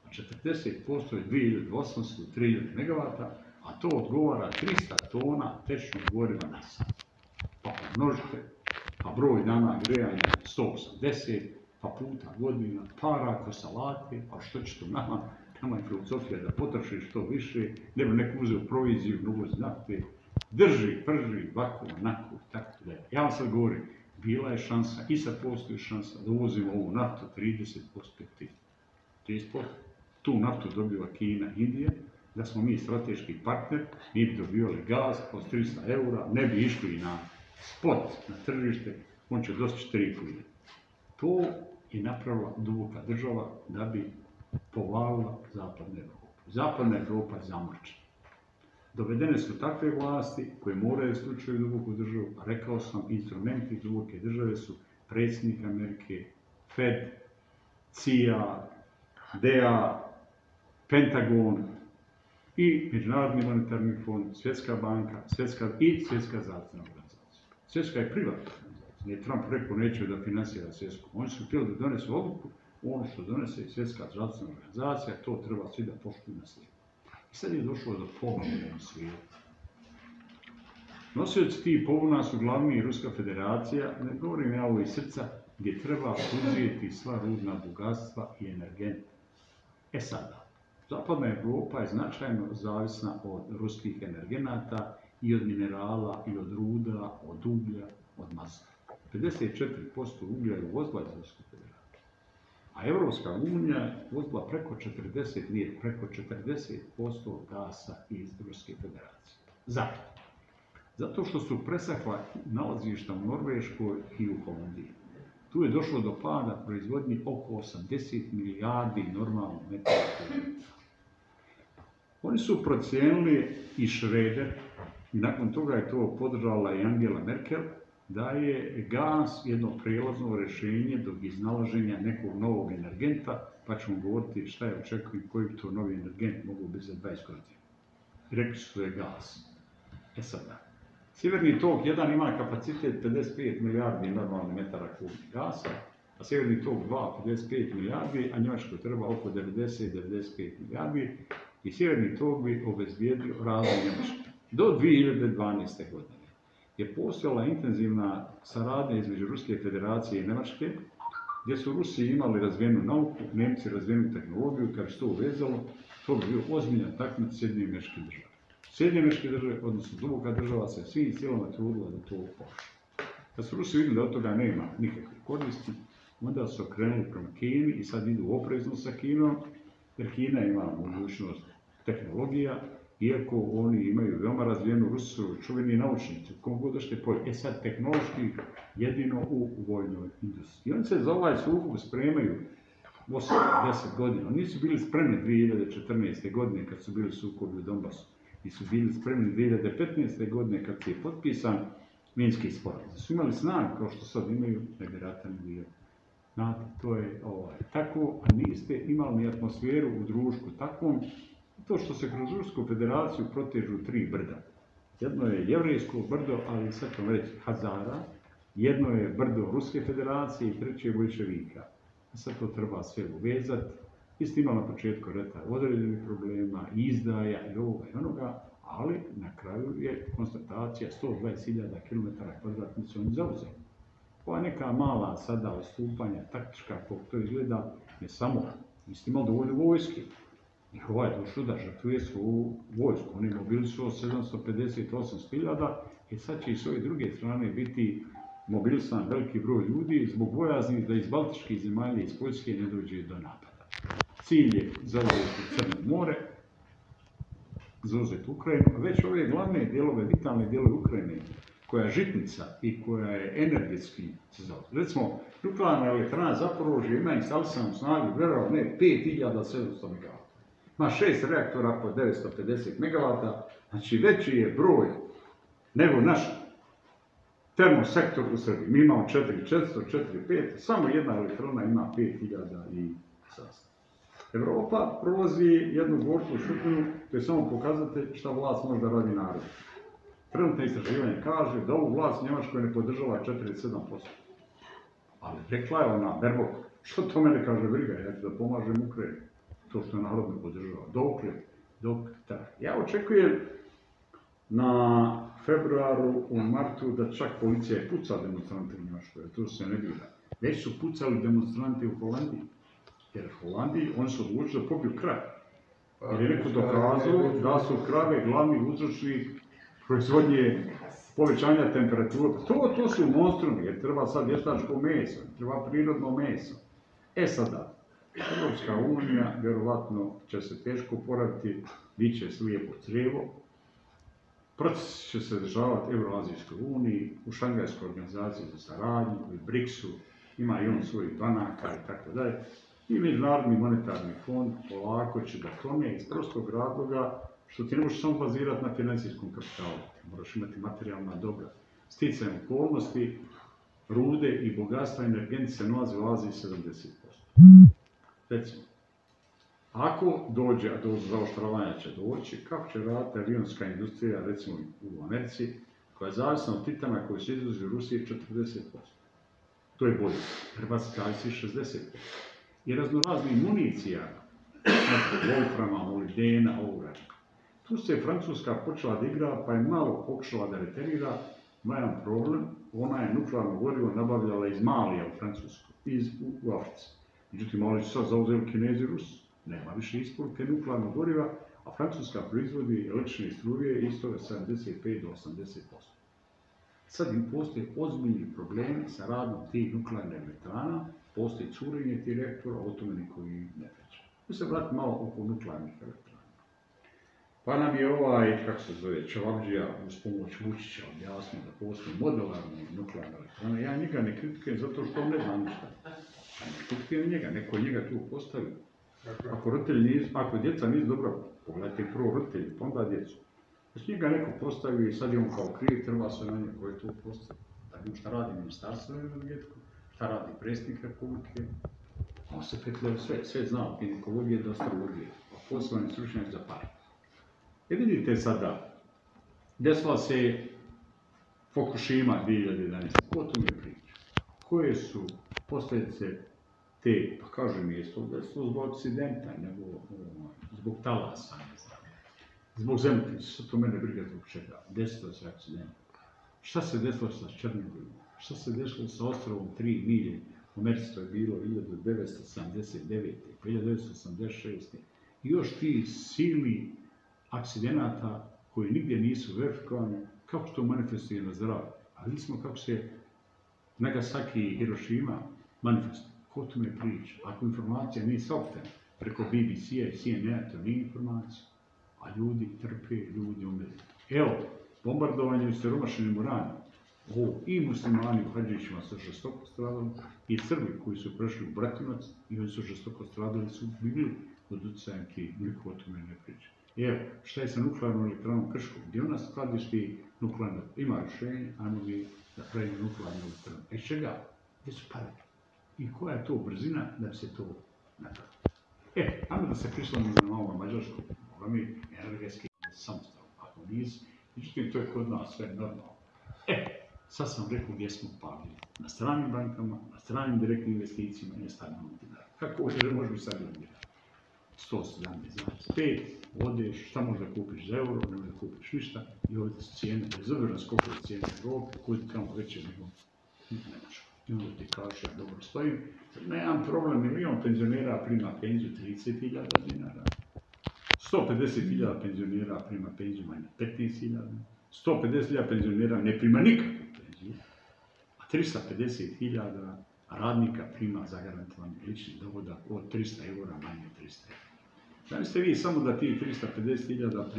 40% je 2800 do 3000 MW, a to odgovara 300 tona tečnog goriva na sat. Pa pomnožite, pa broj dana grejanja 180, pa puta godina, para ako salate, pa što će to nama? Nama je filozofija da potroši što više, ne bi neko uzeo proviziju, uvoz nafte, drži, prži, ovako, onako, tako da. Ja vam sad govorim, bila je šansa i sad postoji šansa da uvozimo ovu naftu 30% jeftinije. 30%. Tu naftu dobiva Kina i Indija, da smo mi strateški partner, mi bi dobivali gas od 300 eura, ne bi išli na spot, na tržište, on će dostići 3 kune. To je napravila duboka država da bi povalila Zapadnu Evropu. Zapadna Evropa je zamrčena. Dovedene su takve vlasti koje moraju slučaju duboku državu, a rekao sam, instrumenti duboke države su predsjednik Amerike, Fed, CIA, DEA, Pentagon i Međunarodni monetarni fond, Svjetska banka i Svjetska zdravstvena organizacija. Svjetska je privatna organizacija. Nije Trump rekao neće da finansira Svjetsku. Oni su htjeli da donesu odluku, ono što donese Svjetska zdravstvena organizacija, to treba svi da poštuju na svijetu. I sad je došlo do pobune u svijetu. Nosioci tih pobuna su glavni i Ruska federacija, ne govorim ja ovo iz srca, gdje treba uzeti sva rudna bogatstva i energente. Sada, Zapadna Evropa je značajno zavisna od ruskih energenata i od minerala i od ruda, od uglja, od mazuta. 54% uglja je uvozila iz Ruske federacije. A Evropska unija je uvozila preko 40% gasa iz Ruske federacije. Zašto? Zato što su presahla nalazišta u Norveškoj i u Holandiji. Tu je došlo do pada proizvodnje oko 80 milijardi normalno metara kubika. Oni su procijenili i Schröder, i nakon toga je to podržala i Angela Merkel, da je gas jedno prijelazno rješenje do iznalaženja nekog novog energenta, pa ćemo govoriti šta je očekujem koji bi to novi energent mogu biti za 20 godina. Rekli su da je gas. Sada. Sjeverni tok 1 ima kapacitet 55 milijardi normalnih metara kubnih gasa, a Sjeverni tok 2 55 milijardi, a Njemačkoj treba oko 90-95 milijardi i Sjeverni tok bi obezbijedio razvoj Njemačke. Do 2012. godine je postojala intenzivna saradnja između Ruske federacije i Njemačke, gdje su Rusi imali razvijenu nauku, Nemci razvijenu tehnologiju, kad se to uvezalo, to bi bio ozbiljan takmic Sjedinjenih Američkih Država. Sjedinjene Američke Države, odnosno duboka država, se svim silama trudila da to pokuša. Kad su Rusi vidjeli da od toga nema nikakve koristi, onda su okrenuli prema Kini i sad idu oprezno sa Kinom, jer Kina ima mogućnost tehnologija, iako oni imaju veoma razvijenu Rusu, čuveni naučnici, u kom god došte polje. Sad tehnološki jedino u vojnoj industriji. I oni se za ovaj sukob spremaju 8-10 godina. Oni nisu bili spremni 2014. godine kad su bili sukobi u Donbasu. Nisu bili spremni 2015. godine kad je potpisan Minski sporazum. Su imali snagu kao što sad imaju, ne bi rata ne bio. Znate, to je tako, a niste imali ni atmosferu u društvu takvom. To što se kroz Rusku federaciju protežu 3 brda. Jedno je jevrejsko brdo, ali sad ćemo reći Hazara. Jedno je brdo Ruske federacije i treće je Boljševika. A sad to treba sve uvezati. Vi ste imali na početku rata određenih problema, izdaja i ovoga i onoga, ali na kraju je konstatacija 120.000 km2 su oni zauzeli. Ova neka mala sada odstupanja, taktička kako to izgleda, ne samo, vi ste imali dovoljno vojske. I ovaj došao da žrtvuje svoju vojsku. Oni mobilisao 750-800.000 i sad će i s ove druge strane biti mobilisan veliki broj ljudi zbog bojazni da iz baltičkih zemalja iz Poljske ne dođe do napada. Cilj je zauzeti Crno more, zauzeti Ukrajinu, a već ove glavne dijelove, vitalne dijelove Ukrajine, koja je žitnica i koja je energetski se zauzeti. Recimo, nuklearna elektrana Zaporožje ima instalisanu snagu, vjerovao ne, 5700 MW. Ima 6 reaktora po 950 MW, znači veći je broj nego naš termosektor u Srbiji. Mi imamo 4400, 4500, samo jedna elektrona ima 5000 sastav. Evropa prolazi jednu gorku šupinu, to je samo pokazatelj šta vlast može da radi narod. Trenutno istraživanje kaže da ovu vlast Njemačkoj ne podržava 47%. Ali rekla je ona, Baerbock, što to mene kaže briga, ja ću da pomažem Ukrajini. To što narod ne podržava. Dok traje. Ja očekujem na februaru, u martu, da čak policija je pucala demonstrante u Njemačkoj, to se ne bira. Već su pucali demonstranti u Holandiji. Jer u Holandiji oni su odlučili da pobiju krave. Jer je neko dokazao da su krave glavni uzročnik proizvodnje povećanja temperature. To su monstrumi, jer treba sad vještačko meso, treba prirodno meso. Sada, Europska unija vjerovatno će se teško oporaviti, bit će slijepo crijevo. Proces će se održavati u Euroazijskoj uniji, u Šangajskoj organizaciji za saradnju, u BRICS-u, ima i on svojih banaka i tako dalje. I Međunarodni monetarni fond polako će da tone iz prostog razloga što ti ne možeš samo bazirati na financijskom kapitalu. Moraš imati materijalna dobra. Sticajem okolnosti, rude i bogatstva energenti se nalaze u Aziji 70%. Recimo, ako dođe, a do zaoštravanja će doći, kako će raditi avionska industrija, recimo u Americi, koja je zavisna od titana koji se izvozi u Rusiji 40%. To je bolje. Hrvatska IC 60%. I raznoraznih municija, wolframa, molibdena, ovoga. Tu se Francuska počela da igra, pa je malo pokušala da reterira. Ima jedan problem, ona je nuklearno gorivo nabavljala iz Malija u Francusku, u Africi. Međutim, oni su sad zauzeli Kinezi i Rusi. Nema više isporuke nuklearnog goriva, a Francuska proizvodi električne struje isto 75 do 80%. Sad im postoje ozbiljni problemi sa radom tih nuklearnih elektrana, postoji curenje tih reaktora, o tome niko i ne priča. Tu se vrati malo oko nuklearnih elektrana. Pa nam je kako se zove, Čevabdžija uz pomoć Vučića objasnio da postoji modularne nuklearne elektrane. Ja njega ne kritikujem zato što on ne zna ništa. Ja ne kritikujem njega, neko je njega tu postavio. Ako djeca nisu dobra, pogledajte prvo roditelji, pa onda djecu. Znači njega neko postavio i sad je on kao kriv, treba se na njega koji je to postavio. Tako šta radi ministarstvo energetiku, šta radi predsjednik Republike, on se petljao sve zna od ginekologije do astrologije, a poslovni stručnjak za pare. Vidite sada, desila se Fukushima 2011. Ko to mi priča? Koje su posljedice te, pa kažem, je to desilo zbog akcidenta, nego zbog talasa, ne znam. Zbog zemljotresa, to mene briga zbog čega. Desilo se akcident. Šta se desilo sa Černobylom? Šta se desilo sa ostrovom 3 milje? U Americi to je bilo 1979. pa 1986. I još ti sili akcidenata koji nigdje nisu verifikovani, kako se to manifestuje na zdravlje. A vidjeli smo kako se Nagasaki i Hiroshima manifestuje. Ko to me priča? Ako informacija nije saopštena preko BBC-a i CNN-a, to nije informacija. A ljudi trpe, ljudi umiru. Evo, bombardovanje u siromašenim uranijom. I muslimani u Hadžićima su žestoko stradali, i Srbi koji su prešli u Bratunac, i oni su žestoko stradali, su bili od utjecaja tih, niko o tome ne priča. Evo, šta je sa nuklearnom elektranom Krško? Gdje ona skladišti nuklearno? Ima rješenje, ajmo mi da pravimo nuklearnu elektranu. Iz čega? Gdje su pare? I koja je to brzina da bi se to napravilo? Ajmo da se prislonimo na ovo Mađarsku, moga mi energetski samostalno, ako nisi, međutim to je kod nas sve normalno. Sad sam rekao gdje smo pali. Na stranim bankama, na stranim direktnim investicijama i na stabilnom dinaru. Kako možeš biti stabilan dinar? 117,5, odeš, šta možda kupiš za euro, ne možda kupiš ništa, i ovdje su cijene, bez obzira skoro cijene Europe, koji tamo veće nego Nemačka. I onda ti kažeš, ja dobro stojim, nemam problem, milion penzionera prima penziju 30.000 dinara, 150.000 penzionera prima penziju manje 15.000, 150.000 penzionera ne prima nikakvu penziju, a 350.000 radnika prima zagarantovani lični dohodak od 300 eura manje od 300 eura. Zamislite vi samo da ti 350.000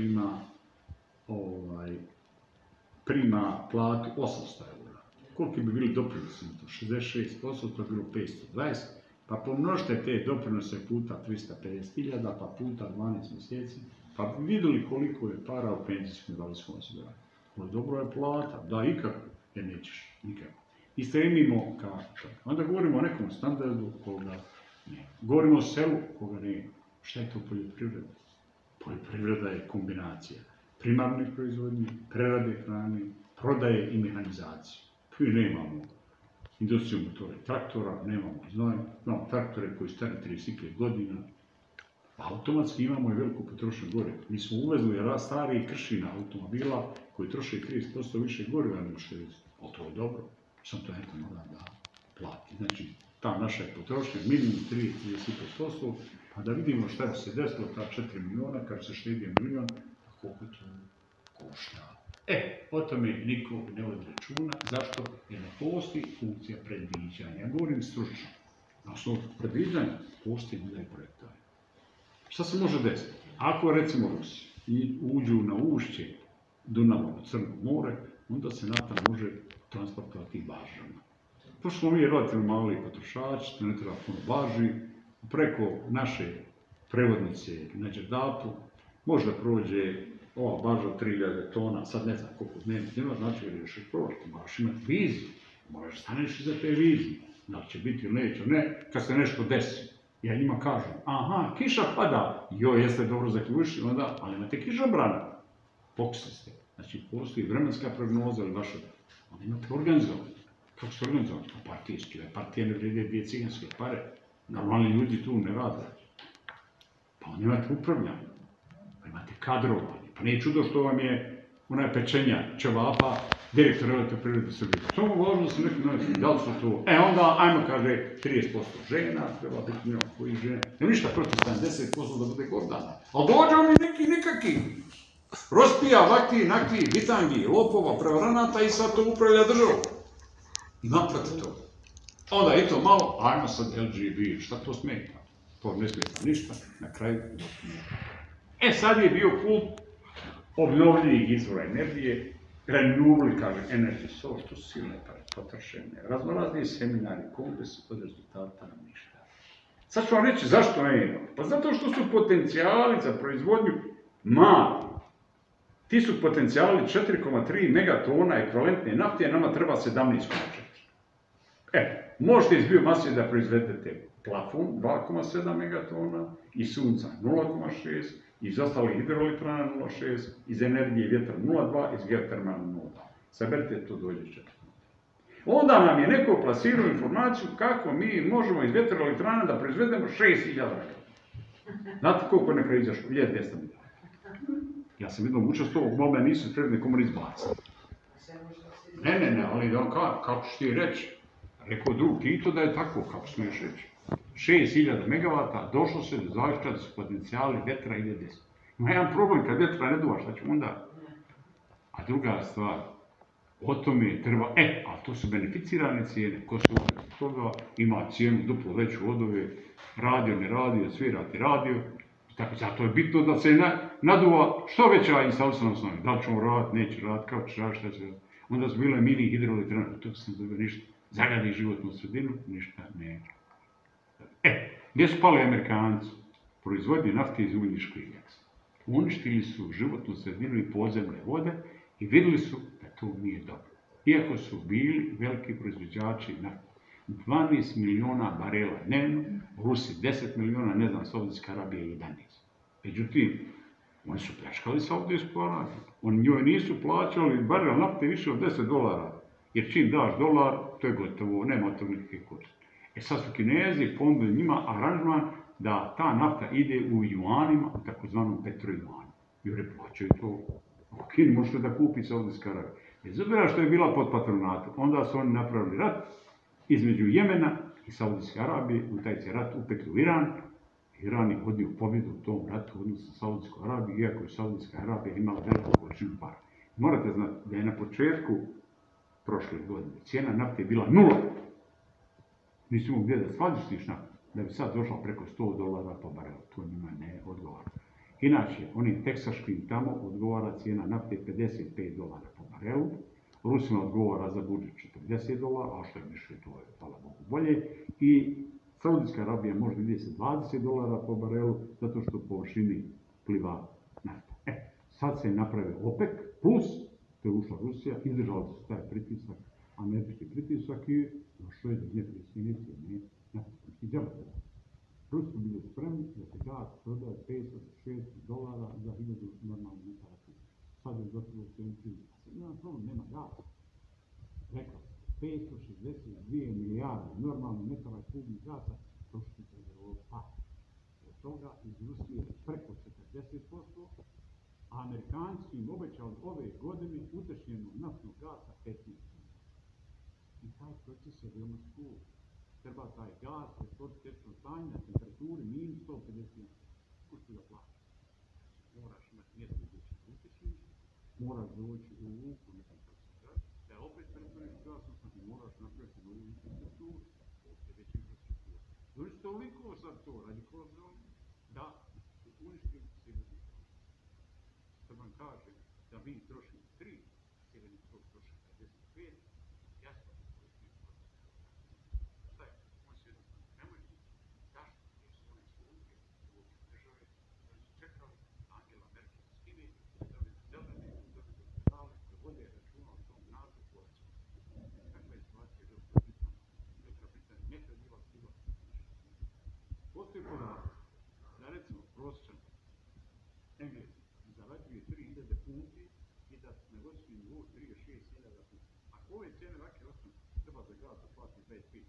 prima platu 800 eura. Koliki bi bili doprinosi na to? 66%, to je bilo 520, pa pomnožite te doprinose puta 350.000, pa puta 12 mjeseci, pa bi vidjeli koliko je para u penzijskom invalidskom osiguranju. Dobro je plata, da ikako, jer nećeš, nikako. I stremimo ka tome. Onda govorimo o nekom standardu koga ne. Govorimo o selu koga ne. Šta je to poljoprivreda? Poljoprivreda je kombinacija primarne proizvodnje, prerade hrane, prodaje i mehanizacije. Tu nemamo industriju motora i traktora, nemamo traktore koji stane 35 godina. Automatski imamo i veliku potrošnju goriva. Mi smo uvezli starih kršina automobila koji troše 30% više goriva nego što je. Ali to je dobro. Sam to neko mora da plati. Znači, ta naša potrošnja minimum 30-35%, pa da vidimo šta bi se desilo ta 4 miliona, kad se štedi milion, koliko to košta. O tome niko ne vodi računa. Zašto? Jer ne postoji funkcija predviđanja. Ja govorim stručno. Na osnovu predviđanja postoji ljudi projektari. Šta se može desiti? Ako, recimo, Rusi uđu na ušće Dunava u Crno more, onda se nafta može transportovati baržama. Pošto smo mi relativno mali potrošači, to ne treba puno barži, preko naše prevodnice na Đerdapu možda prođe ova barža 3000 tona, sad ne znam koliko dnevno, znači da još prođe, moraš imati viziju, moraš staneš iza te vizije, da će biti ili neće, ne, kad se nešto desi. Ja njima kažem, aha, kiša pada, jeste dobro zaključili, onda, ali imate kišobrana, pokusili ste. Znači, postoji vremenska prognoza ili vaša, onda imate organizovanje. Kako ste organizovani? Partijski, partije ne vrede 2 ciganske pare, normalni ljudi tu ne rade. Pa onda imate upravljanje, pa imate kadrovanje, pa nije čudo što vam je onaj pečenja Čevapa, direktor Elektroprivrede Srbije. Samo važno da se neki naći, da li su to, onda, ajmo kaže, 30% žena, treba biti njima koji žene, ne ništa protiv 70% da bude Gordana. Ali dođe oni neki nikaki, rospija vakti, nakvi, bitangi, lopova, prevaranata i sad to upravlja državu. I naprati to. Onda i to malo, ajmo sad LGB, šta to smeta? To ne smeta ništa, na kraju dopunje. Sad je bio kult obnovljivih izvora energije, renewable, kaže, energy source, to su silne pare, potrošene, raznorazni seminari, kongresi, od rezultata nam ništa. Sad ću vam reći zašto ne imamo. Pa zato što su potencijali za proizvodnju mali. Ti su potencijali 4,3 megatona ekvivalentne nafte, a nama treba 17,4. Možete iz biomase da proizvedete plafon 2,7 megatona, iz sunca 0,6, iz ostalih hidroelektrana 0,6, iz energije vjetra 0,2, iz geotermalna 0,2. Saberite to dođe 4. Onda nam je neko plasirao informaciju kako mi možemo iz vjetroelektrana da proizvedemo 6.000 megavata. Znate koliko je na kraju izašlo? 1.200 megavata. Ja sam jednom učestvovao, mome nisu Privredne komore izbacili. Ne, ali kako ću ti reći? Rekao drug Tito da je tako, kako smiješ reći. 6.000 megavata, došlo se do zaključka da su potencijali vetra ide 10. Ima jedan problem, kad vetra ne duva, šta ćemo onda? A druga stvar, o tome treba, a to su beneficirane cijene, ko se uvijek toga, ima cijenu duplo veću od ove, radio, ne radio, svirati radio. Zato je bitno da se naduva što veća instalacijna snaga. Da li ćemo raditi, neće raditi, kako će raditi, šta će raditi. Onda su bile mini hidroelektrane, to sam dobio ništa. Zagadi životnu sredinu, ništa ne. Gdje su pali Amerikanci? Proizvodnje nafte iz uljnih škriljaca. Uništili su životnu sredinu i podzemne vode i vidjeli su da to nije dobro. Iako su bili veliki proizvođači nafte. 12 miliona barela dnevno, Rusi 10 miliona, ne znam, Saudijska Arabija 11. Međutim, oni su pljačkali Saudijsku Arabiju. Oni njoj nisu plaćali barel nafte više od $10. Jer čim daš dolar, to je gotovo, nema to nikakve koristi. Sad su Kinezi ponudili njima aranžman da ta nafta ide u juanima, u takozvanom petrojuanu. I oni plaćaju to. U Kini možete da kupi Saudijska Arabija. Bez obzira što je bila pod patronatom, onda su oni napravili rat između Jemena i Saudijske Arabije, u taj se rat upetio Iran. Iran je vodio pobjedu u tom ratu u odnosu sa Saudijskom Arabijom, iako je Saudijska Arabija imala veliku količinu para. Morate znati da je na početku prošle godine cijena nafte bila 0. Nisi imao gdje da skladištiš naftu, da bi sad došla preko $100 po barelu. To njima ne odgovara. Inače, onim teksaškim tamo odgovara cijena nafte $55 po barelu. Rusima odgovara za budžet $40, a što je više, to je, hvala Bogu, bolje. I Saudijska Arabija može ide se $20 po barelu, zato što po površini pliva nafta. Sad se napravio OPEC+, to je ušla Rusija, izdržala se taj pritisak, američki pritisak i došlo je do neprije cijene naftnih djelatnika. Rusi su bili spremni da se gas prodaje $500-600 za 1000 normalnih metara kubnih. Sad je gotovo 730. Nema problem, nema gasa. Rekao, 562 milijarde normalnih metara kubnih gasa troši se za Europa. Od toga iz Rusije preko 40%, a Amerikanci su im obećali ove godine utešnjenog naftnog gasa 15%. I taj proces je veoma skup. Treba taj gas pretvoriti tečno stanje na temperaturi minus 150. Kuću da plaća. Moraš imati mjesto gdje će utešniš, moraš doći u luku, ne znam kako se zove, da opet pretvoriš gasno stanje, moraš napraviti novu infrastrukturu, ovdje već infrastrukturu. Doći toliko sad to radi korzom da uništimo sjeverni krug. Kad vam kažem da mi trošimo 3, sjeverni krug troši 55, jasno je koji je proces. Šta je? On se jednostavno ne može. Zašto? Jer su oni sluge uopće države, oni su čekali Angela Merkel skine, da bi zelene, da bi dostavili, da vode računa o tom narodu Poljsku. Kakva je situacija Velika Britanija? Velika Britanija nekad bila sila. Postoji podatak da recimo prosječan Engles zarađuje 3000 funti i da na godišnji nivou 36.000 funti. Ako ove cijene ovakve ostane, treba za gas da plati 25.000.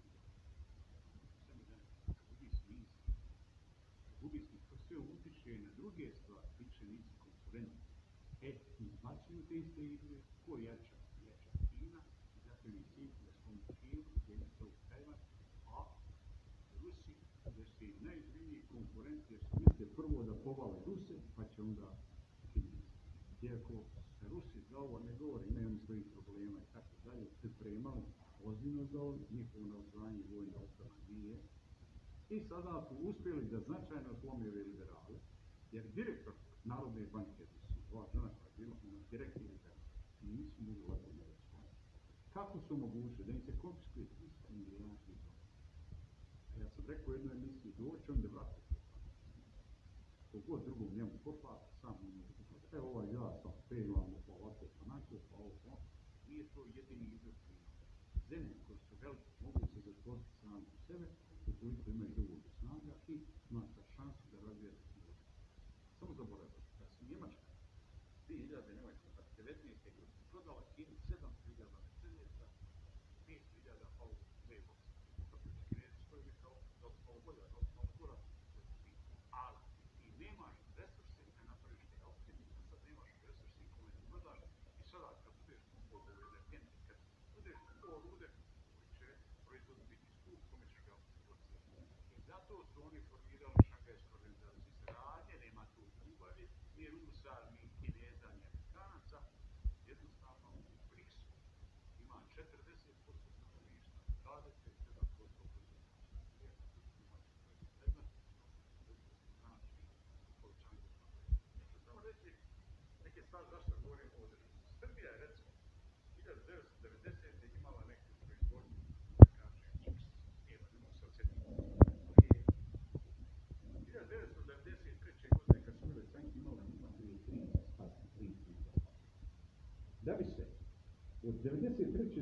Samo da gubi smisla. Gubi smisla. Sve utiče na druge stvari, više nisi konkurentni. Izbacuju te iste igre, ko jača? Jača Kina, i zato je cilj da spomu Kinu, gdje je to Tajvan, a Rusi, da su im najizbiljniji konkurenti, jer su misle prvo da povale Ruse, pa će onda Kinezi. Iako se Rusi za ovo ne govori, imaju oni svojih problema i tako dalje, pripremali ozbiljno za ovo, njihovo naoružanje vojna oprema nije. I sada su uspjeli da značajno slome ove liberale, jer direktor Narodne banke, ova žena koja je bila, ona direktni liberal, nisu mogli lako da razvojati. Kako su moguće da im se konfiskuje 300 milijardi dolara? A ja sam rekao u jednoj emisiji, doći on da vrati. Kogod drugom njemu kopa, sam ne može kupati. Evo ovaj glas, sam peglamo pa ovako, pa onako, pa ovo. Nije to jedini izvor plina. Zemlje koje su velike mogu se zatvoriti sami u sebe, ukoliko imaju dovoljno snaga i imate šansu da razvijate svoje. Samo zaboravite, da su Njemačka 2000 Njemačka, 19. godine prodala Kini 7.000 Mercedesa, 5.000 Audi B-boxa. Zato će Kinezi svoje rekao da smo bolje, da smo gora, ali ti nemaš resurse da napraviš te aute, a sad nemaš resurse kome da prodaš i sada kad budeš kupo ove energente, kad budeš kupo rude koji će proizvoditi biti skup, kome ćeš ga plasirati. I zato su oni formirali Šangajsku organizaciju saradnje, nema tu ljubavi, ni Rusa, ni Kineza, ni Amerikanaca, jednostavno u BRICS-u ima 40% stanovništva, 27% neke stvari zašto govorim ovdje. Srbija je recimo 1990.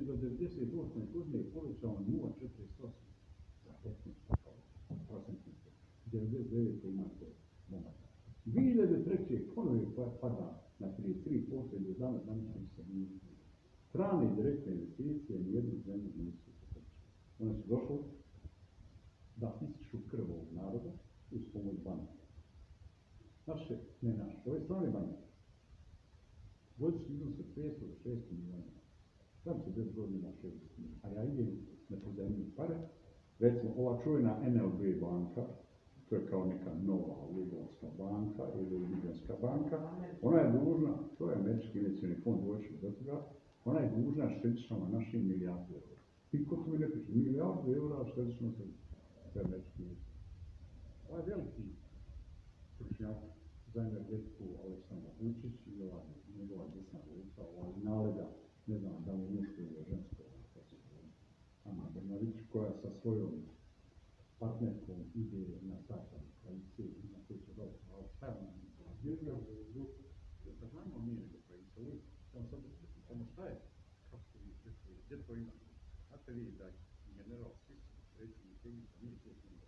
do 98. godine je povećao 0,48 za 15%. 99. imate momata. 2003. ponovo pada na 33% i do dana današnjeg se nije. Strane i direktne investicije nijednu zemlju nisu pokrčile. One su došle da ističu krv ovog naroda uz pomoć banaka. Naše, ne naše, ove strane banke. Godišnji iznos od 500 do 600 milijuna. Sad će 10 godina 600 milijuna. A ja idem na pozemlju pare. Recimo, ova čuvena NLB banka, to je kao neka nova Ljubljanska banka ili Ljubljanska banka, ona je dužna, to je američki investicioni fond, doći do toga, ona je dužna štedišama našim milijardu eura. I ko to mi ne piše, milijardu eura štedišama sa američki investicioni. Ovaj veliki stručnjak za energetiku Aleksandar Vučić i ova njegova desna ruka, ova nalega, ne znam da li je muško ili žensko, Ana Brnavić, koja sa svojom partnerkom ide na sastanak koalicije i na koji će dobiti stavljeno na Bilgerovu, jer da znamo mi nego koalicija uvijek, samo šta je, kako ste vi rekli, gdje to ima? Znate vi da general Sisi, predsjednik Egipta, nije to bilo.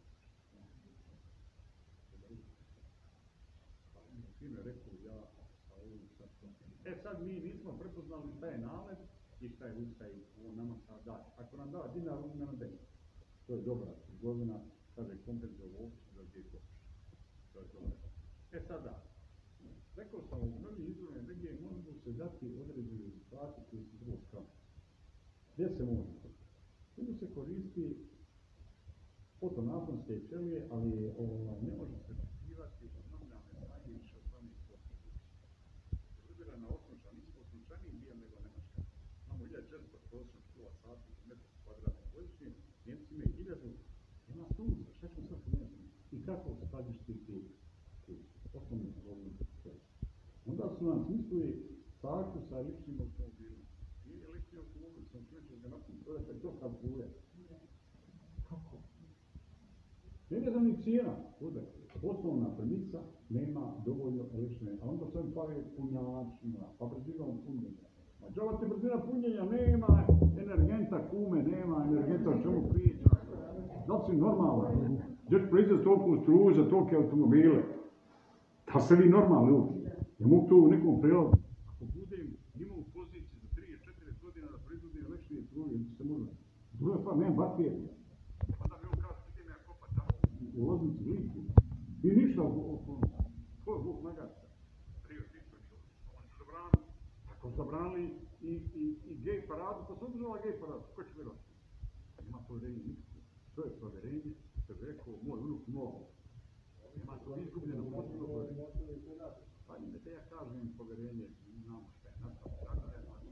Fino je rekao, ja sa ovim sad. Sad mi nismo prepoznali šta je nalet i šta je ustaj ovo nama sad daje. Ako nam da dinar, uzme nam denar. To je dobra trgovina, kaže kompenzuje ovcu za gdje hoćeš. To je dobro. Sada, rekao sam, u mnogim izvorima energije mogu se dati određeni rezultati koji su vrlo skromni. Gdje se može to? Tu se koristi fotonaponske ćelije, ali ne može se očekivati obnovljane snage više od 12%. Bez obzira na osnošan, nismo osnošaniji dio nego Nemačka. Imamo 1400 prosječnog kWh za metru kvadratni godišnje, Njemci imaju 1000, ima sunca, šta ćemo sad pomijeti? I kako skladištiti osnovni problem? Onda su nam smislili saku sa električnim automobilom. Nije električni automobil, sam smećeš ga napuniti, to je to kalkuluje. Kako? Ne znam ni cijena, osnovna premisa, nema dovoljno električne, a onda sam pali punjačima, pa brzinom punjenja. Ma džava ti brzina punjenja, nema energenta kume, nema energenta o čemu priča. Da li si normalan? Gdje ću proizvesti toliko struju za tolike automobile? Da ste vi normalni ljudi? Ja mogu to u nekom prilazu. Ako budem imao u poziciji za 3-4 godina da proizvodim električne struje, ili se može. Druga stvar, nemam baterije. Onda mi on kaže, idem ja kopat tamo u Loznici litiju. I ništa oko ko je Bog nagaša. Rio Tinto nije odlično. Oni su zabranili. Tako zabranili i gej paradu, pa se održala gej paradu. Ko će vjerovati? Nema povjerenja nikako. To je povjerenje, što bi rekao moj unuk Novo. Nema to izgubljeno potpuno povjerenje. Pa ne da ja kažem povjerenje, znamo šta je nastalo, tako ne znam.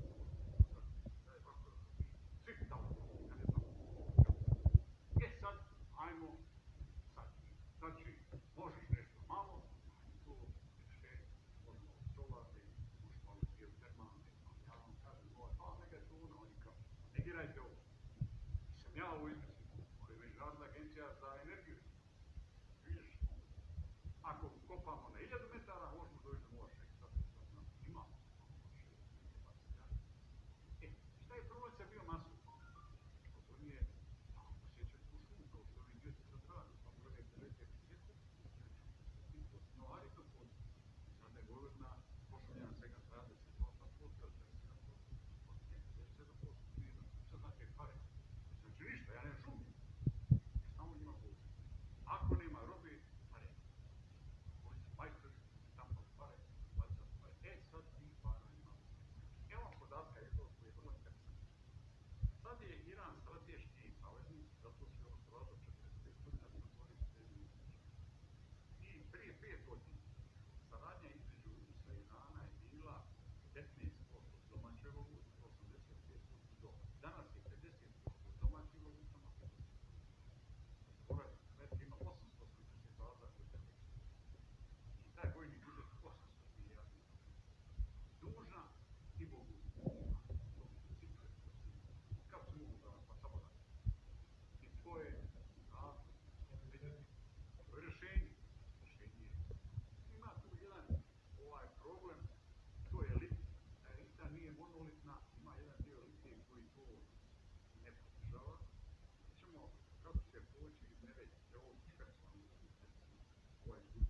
Svi tamo, ja ne znam. Sad, ajmo, znači, možeš nešto malo, to više, možemo solarni, možemo geotermalni, ali ja vam kažem, neka je to ono, oni kao, negirajte ovo. Nisam ja ovo izmislio, ovo je Međunarodna agencija za energiju. Vidiš, ako kopamo na 1000 metara, možemo doći do 0,6, ima.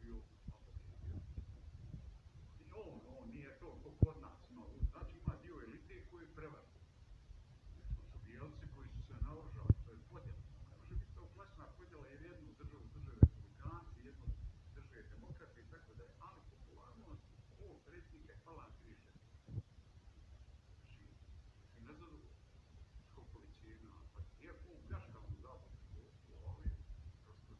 bio i on nije to ko kod nas, no, znači ima dio elite koji je prevaran. To su bijelci koji su se naoružali, to je podjela. Ne može biti to klasna podjela jer jednu državu drže republikanci, jednu drže demokrate i tako dalje, ali popularnost ovog predsjednika je pala na 36%. Znači, i nezadovoljno. Skokovi cijena, pa iako on pljačka u zapadnu Evropu, ali prosto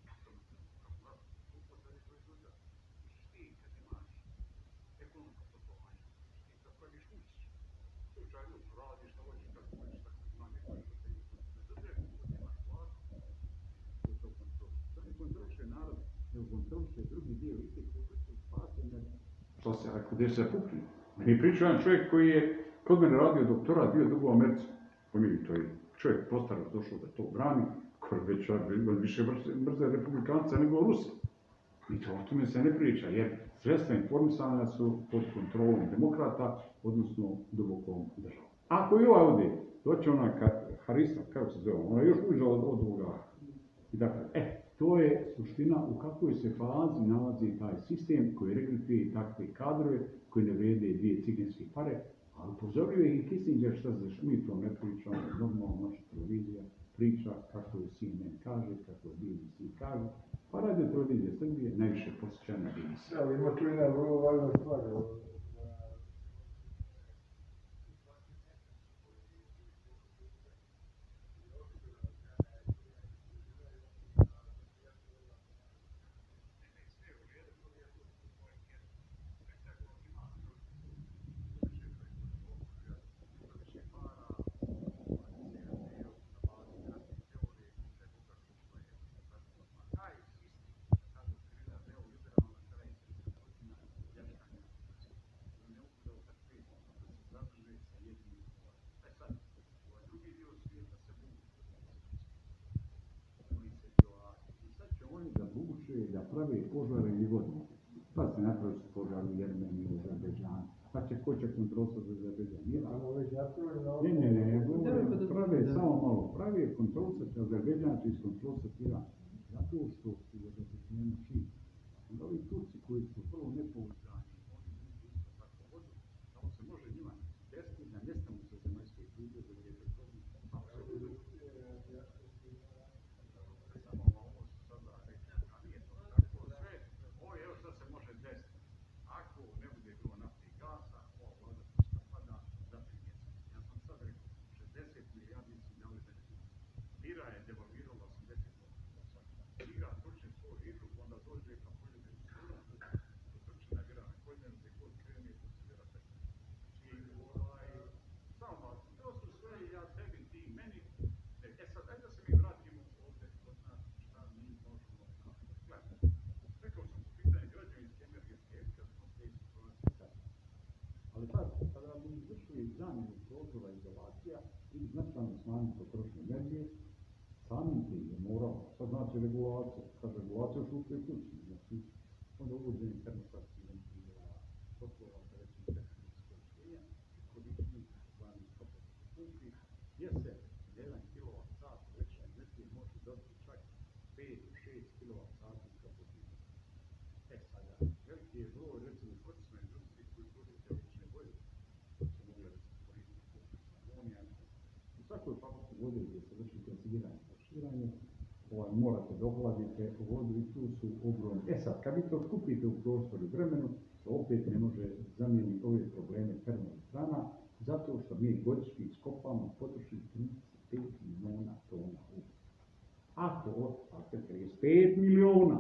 kako da je proizvođač. Znači ti kad imaš ekonomsko poslovanje, ti kad praviš kući, u slučaju radiš što hoćeš, kako hoćeš, tako ima neko što te ne zadrije koliko ti imaš platu, ko to kontroliše. To ne kontroliše narod, nego kontroliše drugi dio elite koji hoće spati energiju. Što se, ako gdje se pukli? Meni pričao jedan čovjek koji je kod mene radio doktorat, bio dugo u Americi. To je čovjek postarac došao da to brani, koji već više brze republikanca nego Rusi. I to o tome se ne priča, jer sredstva informisanja su pod kontrolom demokrata, odnosno dubokom državom. Ako i ovaj ovdje, doće ona Harisa, kako se zove, ona je još uđa od ovoga. I dakle, to je suština u kakvoj se fazi nalazi taj sistem koji regrutuje takve kadrove, koji ne vrede dvije cigenske pare, ali upozorio je i Kissinger šta se mi to ne pričamo, normalno naša televizija priča kako je CNN kaže, kako je BBC kaže, pa radio televizija Srbije najviše posjeća na BBC. Ali ima tu jedna vrlo važna stvar. Da prave požare i godine. Pa se napravi su požari u Jermeniji, u Azerbejdžanu. Pa ko će kontrolisati Azerbejdžan? Ne, prave samo malo. Prave kontrolisati Azerbejdžan, će iskontrolisati Iran. Zato što su Azerbejdžani šiji. Onda ovi Turci koji su vrlo nepouzdani, oni budu isto tako vodu, da on se može njima desiti da nestanu sa zemaljske kugle za djete problem. Lira je devalvirala 80%. Lira toče svoj liru, onda dođe pa poljede u svijetu, potrčena lira na koljenu, gdje god krene, to se lira pekne. Znači, samo, to su sve ja tebi, ti, meni. Sad, ajde da se mi vratimo ovdje kod nas, šta mi možemo gledati. Rekao sam, pitanje građevinske energetske, kad smo te situacije sad. Ali sad, kada bi izvršili zamjenu prozora izolacija i značajno smanjiti potrošnju energije, samim tim je morao, sad znači regulacija, kad regulacija šutuje kući, znači onda uvođenje termostatskih ventila, poslova sa većim tehničkim iskorištenja, korištenje takozvanih toplinskih pumpi, gdje se 1 kWh električne energije može dobiti čak 5 do 6 kWh kapaciteta. Sada, veliki je broj, recimo, procesnoj industriji koji koriste električne vode, se mogle koristiti pumpi amonijaka. U svakoj fabrici vode gdje se vrši konsigiranje, morate da ohladite vodu i tu su ogromni. Sad, kad vi to skupite u prostoru i vremenu, to opet ne može zamijeniti ove probleme termoelektrana, zato što mi godišnji iskopamo potrošimo 35 miliona tona uglja. Ako otpate 35 miliona,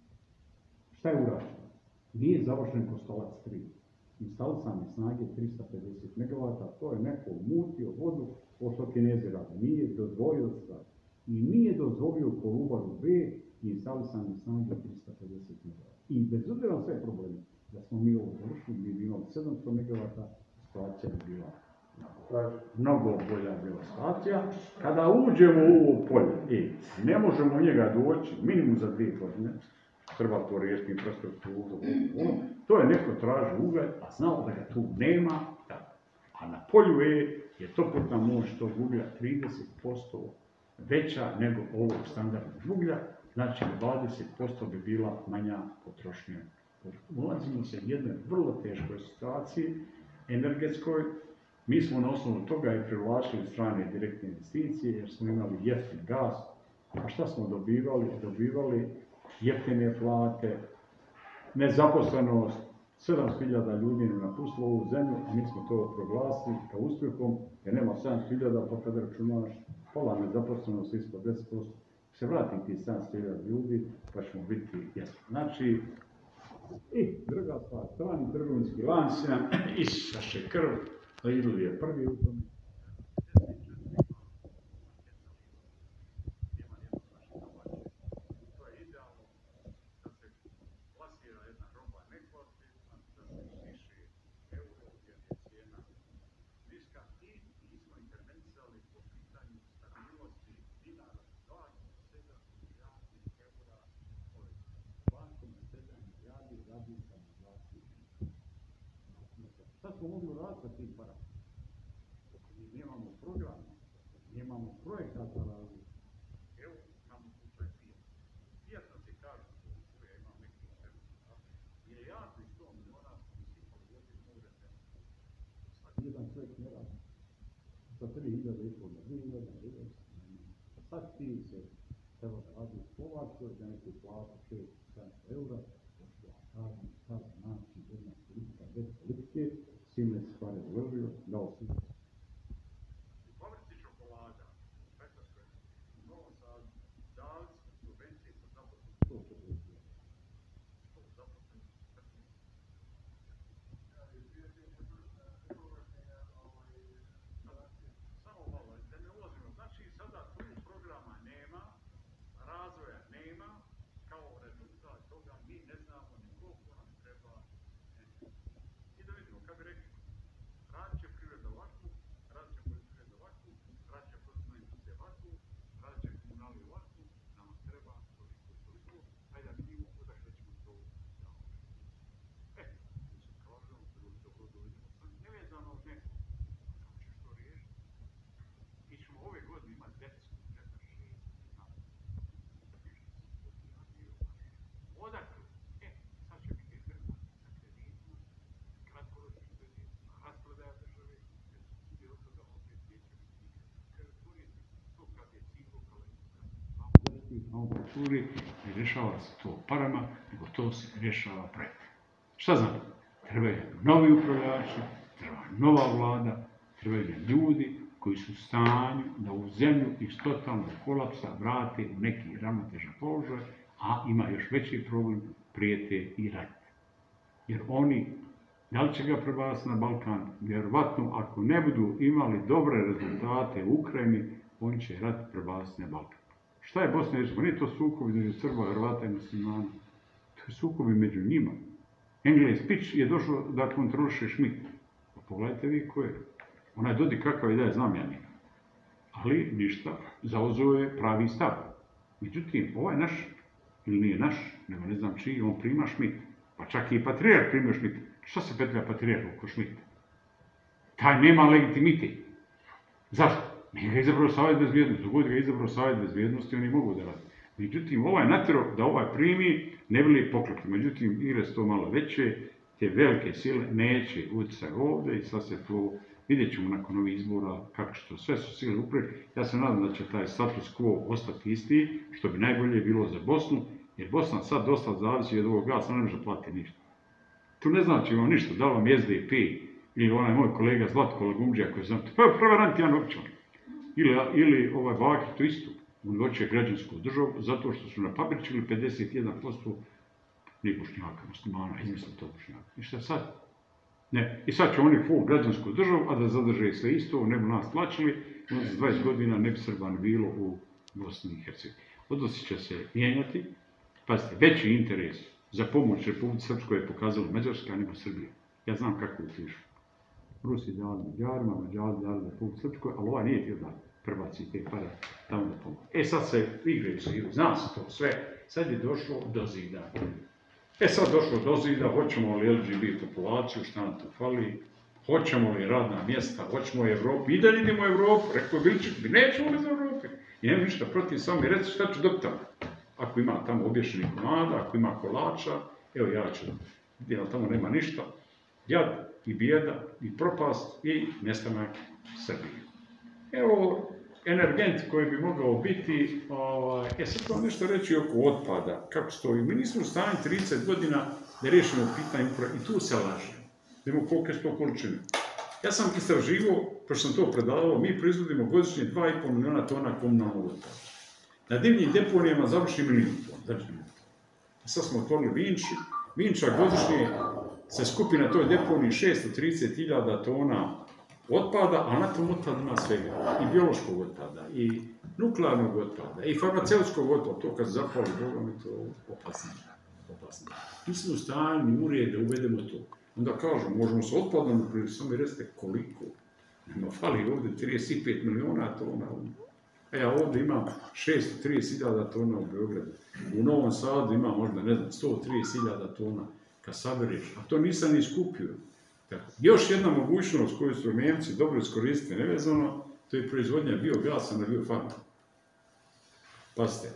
šta je urađeno? Nije završen Kostolac 3. Instalisane snage 350 MW, to je neko mutio vodu, ovo što Kinezi rade. Nije dozvolio stvar. I nije dozvolio Kolubaru B i instalisane snage 350 MW. I bez obzira na sve probleme, da smo mi ovo završili, bi imali 700 MW, situacija bi bila mnogo bolja bila situacija. Kada uđemo u ovo polje, ne možemo u njega doći minimum za 2 godine, treba to riješiti infrastrukturu, to je neko traži ugled, a znao da ga tu nema, a na polju je toplotna moć tog uglja 30% veća nego ovog standardnog uglja, znači 20% bi bila manja potrošnja. Ulazimo se u jednoj vrlo teškoj situaciji, energetskoj. Mi smo na osnovu toga i privlačili strane direktne investicije jer smo imali jeftin gaz. A šta smo dobivali? Dobivali jeftine plate, nezaposlenost, 700.000 ljudi ne napustilo ovu zemlju, a mi smo to proglasili kao uspjehom, jer nema 700.000, pa kada računaš pola nezaposlenost ispod 10%, se vrati ti 700.000 ljudi, pa ćemo biti jasni. Znači, i druga stvar, strani trgovinski lanci nam isaše krv, Lidl je prvi u tome. Sad smo mogli raditi sa tim parama. Mi nemamo programa, nemamo projekta za razvoj. Evo, nam u slučaju Fiat. Fiat nas je kažu, ja imam neki servis, je jako iz 100 miliona smo svi pogodili more zemlje. Sad jedan čovjek ne radi. Sa 3.000 i pol na 2.000, sad ti se treba da radi u Slovačkoj, za neku platu 600-700 eura, kažem, sad znači jedna politika bez politike, sine se stvari zložio, dao si. U fabrici čokolada, Švajcarskoj, u Novom Sadu, dali smo subvencije sa zaposlenim 140 eura. To zaposlenim 15. Samo malo, da ne ulazimo. Znači, sada tu programa nema, razvoja nema, kao rezultat toga mi ne znamo ni koliko nam treba. I da vidimo, kako rekli, radit će privreda ovakvu, radit će poljoprivreda ovakvu, radit će prostorna industrija ovakvu, radit će komunalni ovakvu, nama treba toliko, ajde da vidimo odakle ćemo to davati. Mi se kažemo, dobro dođemo, nevezano od nekog, kako ćeš to riješiti? Mi ćemo ove godine imati deficit budžeta 6 milijardi. Odakle? Sad će biti efekt sa kreditima, kratkoročnim kreditima, rasprodaja države, i od toga opet neće biti nikakve to kad je cilj lokalne samouprave. Ne rješava se to parama, nego to se rješava projektom. Šta znam? Trebaju novi upravljači, treba nova vlada, trebaju ljudi koji su u stanju da u zemlju iz totalnog kolapsa vrate u neki ravnotežan položaj, a ima još veći problem, prijete i rat. Jer oni, da li će ga prebaciti na Balkan, vjerovatno ako ne budu imali dobre rezultate u Ukrajini, oni će rat prebaciti na Balkan. Šta je Bosna i Hercegovina? Nije to sukob između Srba, Hrvata i Muslimana. To je sukob među njima. Engles Pić je došao da kontroliše Schmidt. Pa pogledajte vi ko je. Onaj Dodik kakav je da je znamjanik. Ali ništa, zauzeo je pravi stav. Međutim, ovaj naš, ili nije naš, nego ne znam čiji, on prima Schmidt. Pa čak i patrijarh primio Schmidt. Šta se petlja patrijarh oko Schmidt? Taj nema legitimitet. Zašto? Nije ga izabrao Savjet bezbjednosti. Dok god ga izabrao Savjet bezbjednosti, oni mogu da radi. Međutim, ovaj natjerao da ovaj primi, ne bi li poklekli. Međutim, igre su to malo veće, te velike sile neće utjecati ovdje i sad se to vidjet ćemo nakon ovih izbora kako što sve su sile uprijed. Ja se nadam da će taj status quo ostati isti, što bi najbolje bilo za Bosnu, jer Bosna sad dosta zavisi od ovog gasa, ne može platiti ništa. Tu ne znači vam ništa, da vam SDP ili onaj moj kolega Zlatko Lagumđija koji znam, pa prevarant Jan Općan. Ili ovaj Bakir, to isto. On hoće građansku državu zato što su napabričili 51% nije Bošnjaka, muslimana, izmisli to Bošnjaka. I šta sad? Ne. I sad će oni full građansku državu, a da zadrže sve isto, ne bi nas plaćali, onda za 20 godina ne bi Srba ne bilo u Bosni i Hercegovini. Odnosi će se mijenjati. Pazite, veći interes za pomoć Republici Srpskoj je pokazala Mađarska nego Srbija. Ja znam kako utišu. Rusi dali Mađarima, Mađari dali Republici Srpskoj, ali ovaj nije htio da prebaci te pare tamo da pomoći. Sad se igraju se, zna se to sve, sad je došlo do zida. Sad došlo do zida, hoćemo li LGBT populaciju, šta nam tu fali, hoćemo li radna mjesta, hoćemo li Evropu, i da idemo u Evropu, rekao Bilčik, nećemo li za Evropu. I nemam ništa protiv, samo mi reci šta ću dobiti tamo. ako ima tamo obješenih komada, ako ima kolača, evo ja ću, jer tamo nema ništa, jad i bijeda i propast i nestanak Srbije. Evo, energent koji bi mogao biti, sad ću vam nešto reći oko otpada, kako stoji. Mi nismo u stanju 30 godina da riješimo pitanje i tu se laže. Vidimo kolike su to količine. Ja sam istraživao, pošto sam to predavao, mi proizvodimo godišnje 2,5 miliona tona komunalnog otpada. Na divljim deponijama završi milion tona. Sad smo otvorili Vinča godišnje se skupi na toj deponiji 630.000 tona otpada, a na tom otpadu ima svega. I biološkog otpada, i nuklearnog otpada, i farmaceutskog otpada. To kad zapali Bogom je to opasno. Nismo u stanju ni ured da uvedemo to. Onda kažu, možemo se otpadom upriličiti, samo mi recite koliko. Nema fali ovdje 35 miliona tona. A ja ovdje imam 630.000 tona u Beogradu. U Novom Sadu imam možda, 130.000 tona. Kad sabereš, a to nisam ni skupio. Još jedna mogućnost koju su Nemci dobro iskoristili nevezano, to je proizvodnja biogasa na biofarmu. Pazite,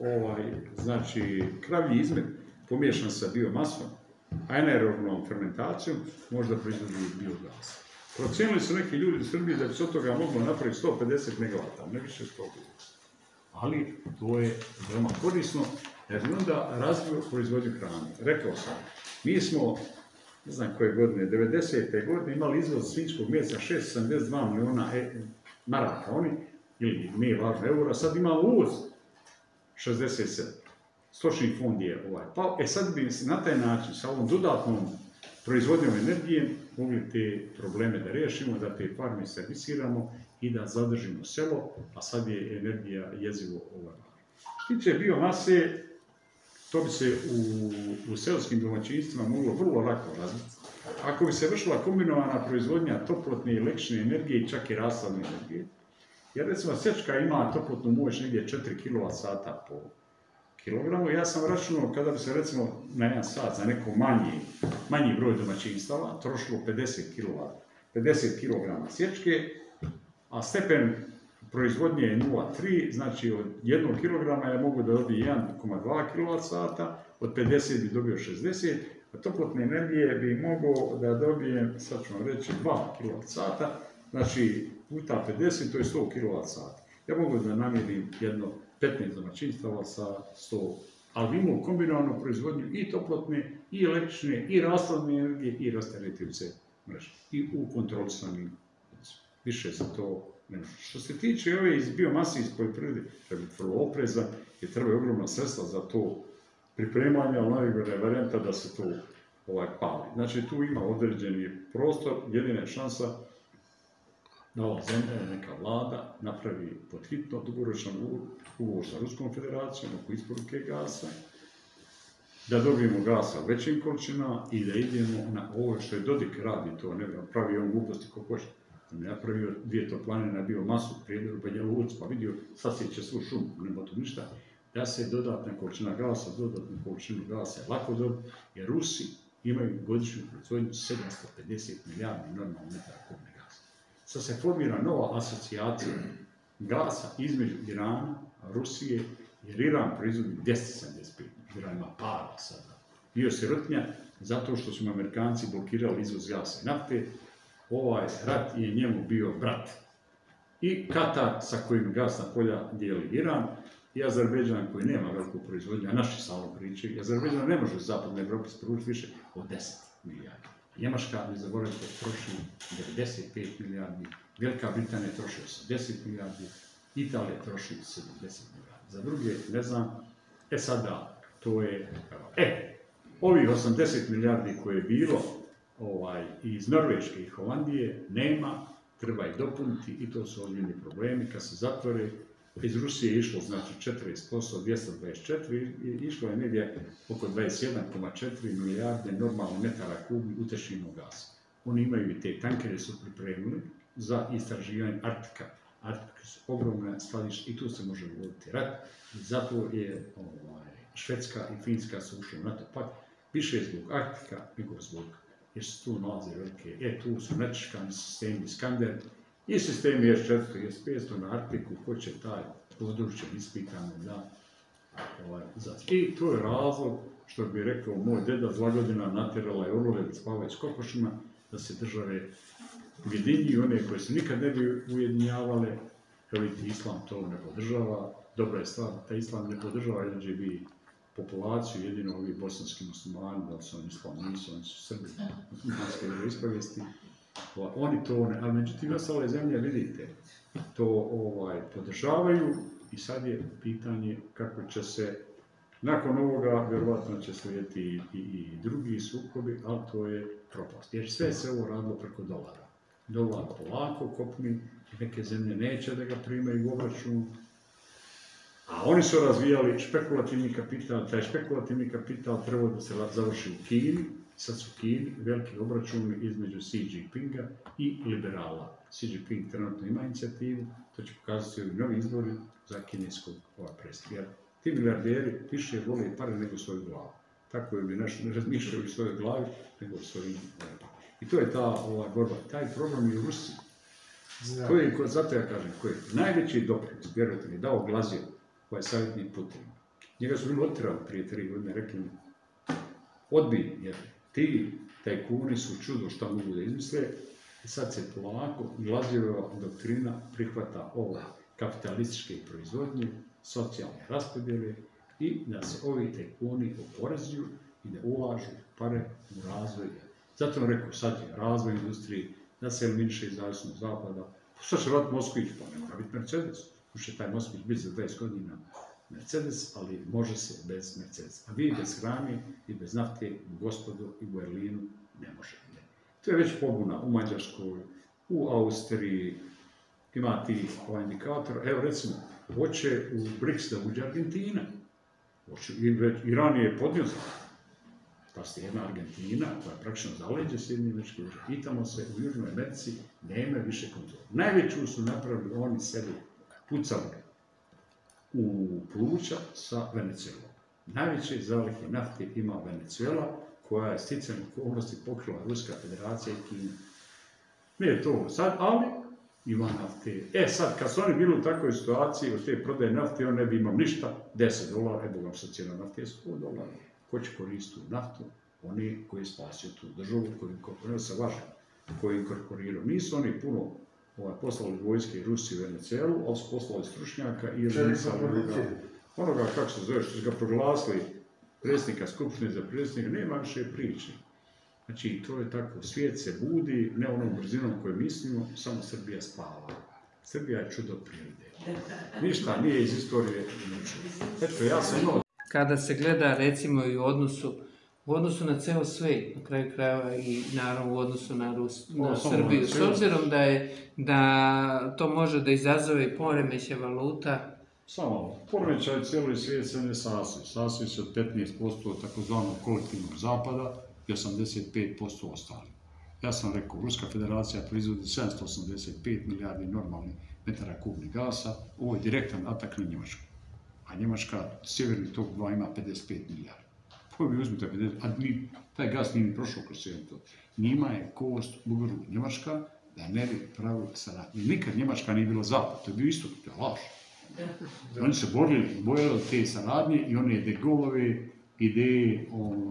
znači kravlji izmet pomiješan sa biomasom, anaerobnom fermentacijom, možda proizvodi biogas. Procijenili su neki ljudi u Srbiji da bi se od toga moglo napraviti 150 MW, ne više 100 MW. Ali to je veoma korisno, jer bi onda razvio proizvodnju hrane. Rekao sam, mi smo, ne znam koje godine, 90. godine imali izvoz svinjskog mesa 672 miliona maraka, ili nije važno eura, sad imamo uvoz 67. Stočni fond je pao. Sad bi na taj način, sa ovom dodatnom proizvodnjom energije, mogli te probleme da riješimo, da te farme servisiramo i da zadržimo selo, a sad je energija jezivo važna. Što tiče biomase, to bi se u seoskim domaćinstvima moglo vrlo lako razviti. Ako bi se vršila kombinovana proizvodnja toplotne i električne energije i čak i rashladne energije, jer recimo sječka ima toplotnu moć negdje 4 kWh po kilogramu, ja sam računao kada bi se recimo na jedan sat za neko manji broj domaćinstava trošilo 50 kg sječke, a stepen proizvodnje je 0,3, znači od 1 kg ja mogu da dobijem 1,2 kWh, od 50 bi dobio 60, a toplotne energije bi mogao da dobijem, sad ću vam reći, 2 kWh, znači puta 50, to je 100 kWh. Ja mogu da namirim jedno 15 domaćinstava sa 100, ali imamo kombinovanu proizvodnju i toplotne, i električne, i rashladne energije, i rasteretivce mreže. I u kontrolisanim, više se to ne može. Što se tiče ove iz biomase iz poljoprivrede, treba biti vrlo oprezan, jer treba ogromna sredstva za to pripremanje, ali najgore je varijanta da se to pali. Znači tu ima određeni prostor, jedina je šansa da ova zemlja, neka vlada, napravi podhitno dugoročan ugovor sa Ruskom federacijom oko isporuke gasa, da dobijemo gasa u većim količinama i da idemo na ovo što je Dodik radi, to ne pravi on gluposti ko hoće. On je napravio 2 toplane na biomasu, Prijedoru, Banja Luci, pa vidio, sasjeće svu šumu, nema tu ništa, da se dodatna količina gasa je lako dobiti, jer Rusi imaju godišnju proizvodnju 750 milijardi normalnih metara kubnih gasa. Sad se formira nova asocijacija gasa između Irana, Rusije, jer Iran proizvodi 275, Iran ima para sada. Bio sirotnja zato što su Amerikanci blokirali izvoz gasa i nafte, ovaj rat je njemu bio brat. I Katar sa kojim gasna polja dijeli Iran, i Azerbejdžan koji nema veliku proizvodnju, a naši samo pričaju, i Azerbejdžan ne može u zapadnoj Evropi sporučiti više od 10 milijardi. Njemačka, ne zaboravite, troši 95 milijardi, Velika Britanija troši 80 milijardi, Italija troši 70 milijardi. Za druge, ne znam, sada, to je, ovih 80 milijardi koje je bilo iz Norveške i Holandije nema, treba ih dopuniti i to su ozbiljni problemi. Kad se zatvore, iz Rusije je išlo znači 40%, 224, išlo je negdje oko 21,4 milijarde normalnih metara kubnih utečenog gasa. Oni imaju i te tankere su pripremili za istraživanje Arktika. Arktika su ogromne skladište i tu se može voditi rat. I zato je Švedska i Finska su ušli u NATO pakt, više zbog Arktika nego zbog jer se tu nalaze velike, tu su nečeškani sistemi Iskander i sistemi S-400 i S-500 na Arktiku, ko će taj područje ispitano da I to je razlog, što bi rekao moj deda, zla godina natjerala je orlove da spavaju s kokošima, da se države ujedinjuju, one koje se nikad ne bi ujedinjavale. Kao vidite, islam to ne podržava. Dobra je stvar, taj islam ne podržava LGBT populaciju, jedino ovi bosanski muslimani, da li su oni islam, nisu, oni su Srbi, muslimanske vjeroispovijesti. Oni to ne, ali međutim ostale zemlje, vidite, to podržavaju i sad je pitanje kako će se, nakon ovoga vjerovatno će slijediti i drugi sukobi, ali to je propast. Jer sve se ovo radilo preko dolara. Dolar polako kopni i neke zemlje neće da ga primaju u obračun. A oni su razvijali špekulativni kapital, taj špekulativni kapital trebao da se završi u Kini, sad su u Kini veliki obračuni između Xi Jinpinga i liberala. Xi Jinping trenutno ima inicijativu, to će pokazati ovi novi izbori za kineskog predsjednika. Ti milijarderi više vole pare nego svoju glavu. Tako je bi nešto ne razmišljaju u svojoj glavi, nego u svojim parama. I to je ta borba. Taj problem je u Rusiji. Zato ja kažem, koji je najveći doprinos, vjerujte mi, dao Glazio, ovaj savjetnik Putin. Njega su bili otjerali prije 3 godine, rekli mi, odbij, jer ti tajkuni su čudo šta mogu da izmisle, i sad se polako Glazijeva doktrina prihvata ove kapitalističke proizvodnje, socijalne raspodjele i da se ovi tajkuni oporezuju i da ulažu pare u razvoj. Zato vam rekao, sad je razvoj industrije, da se eliminiše iz zavisnog zapada. Što će raditi Moskvić? Pa ne mora biti Mercedes. Može taj Moskvić biti za 20 godina Mercedes, ali može se bez Mercedesa. A vi bez hrane i bez nafte u Gospodu i u Berlinu ne možete. To je već pobuna u Mađarskoj, u Austriji, ima ti indikatora. Evo recimo, hoće u BRICS da uđe Argentina. Iran je podnio pa ste jedna Argentina, koja je praktično zaleđe Sjedinjenih Američkih Država. Pitamo se, u Južnoj Americi nema više kontrola. Najveću su napravili oni sebi pucali u pluća sa Venezuelom. Najveće zalihe nafte ima Venezuela, koja je sticajem okolnosti pokrila Ruska federacija i Kina. Nije to sad, ali ima nafte. Sad, kad su oni bili u takvoj situaciji, od te prodaje nafte, on ne bi imao ništa, $10, bogam sad cijena nafte je $100. Ko će koristiti tu naftu? Oni koji spasio tu državu, koji inkorporiraju. Nisu oni puno poslali vojske Rusije u Venezuelu, ali su poslali stručnjaka i onoga, kako se zove, što su ga proglasili predsjednika Skupštine za predsjednika, nema više priče. Znači, to je tako, svijet se budi, ne onom brzinom koju mislimo, samo Srbija spava. Srbija je čudo prirode. Ništa nije iz istorije naučilo. Eto, ja sam Kada se gleda recimo i u odnosu na ceo svijet, na kraju krajeva i naravno u odnosu na Srbiju, s obzirom da to može da izazove i poremeće valuta. Samo, poremećaj cijeli svijet se ne sastoji. Sastoji se od 15% takozvanog kolektivnog zapada i 85% ostalih. Ja sam rekao, Ruska federacija proizvodi 785 milijardi normalnih metara kubnih gasa, ovo je direktan atak na Njemačku. A Njemačka, sjeverni tok 2 ima 55 milijardi. Ko bi uzmite 50, a taj gas nije ni prošao kroz sjeverni tok. Njima je kost u grlu Njemačka da ne bi pravila saradnje. Nikad Njemačka nije bila zapad, to je bio istok, to je laž. Oni se bojali od te saradnje i one de Gaulleove ideje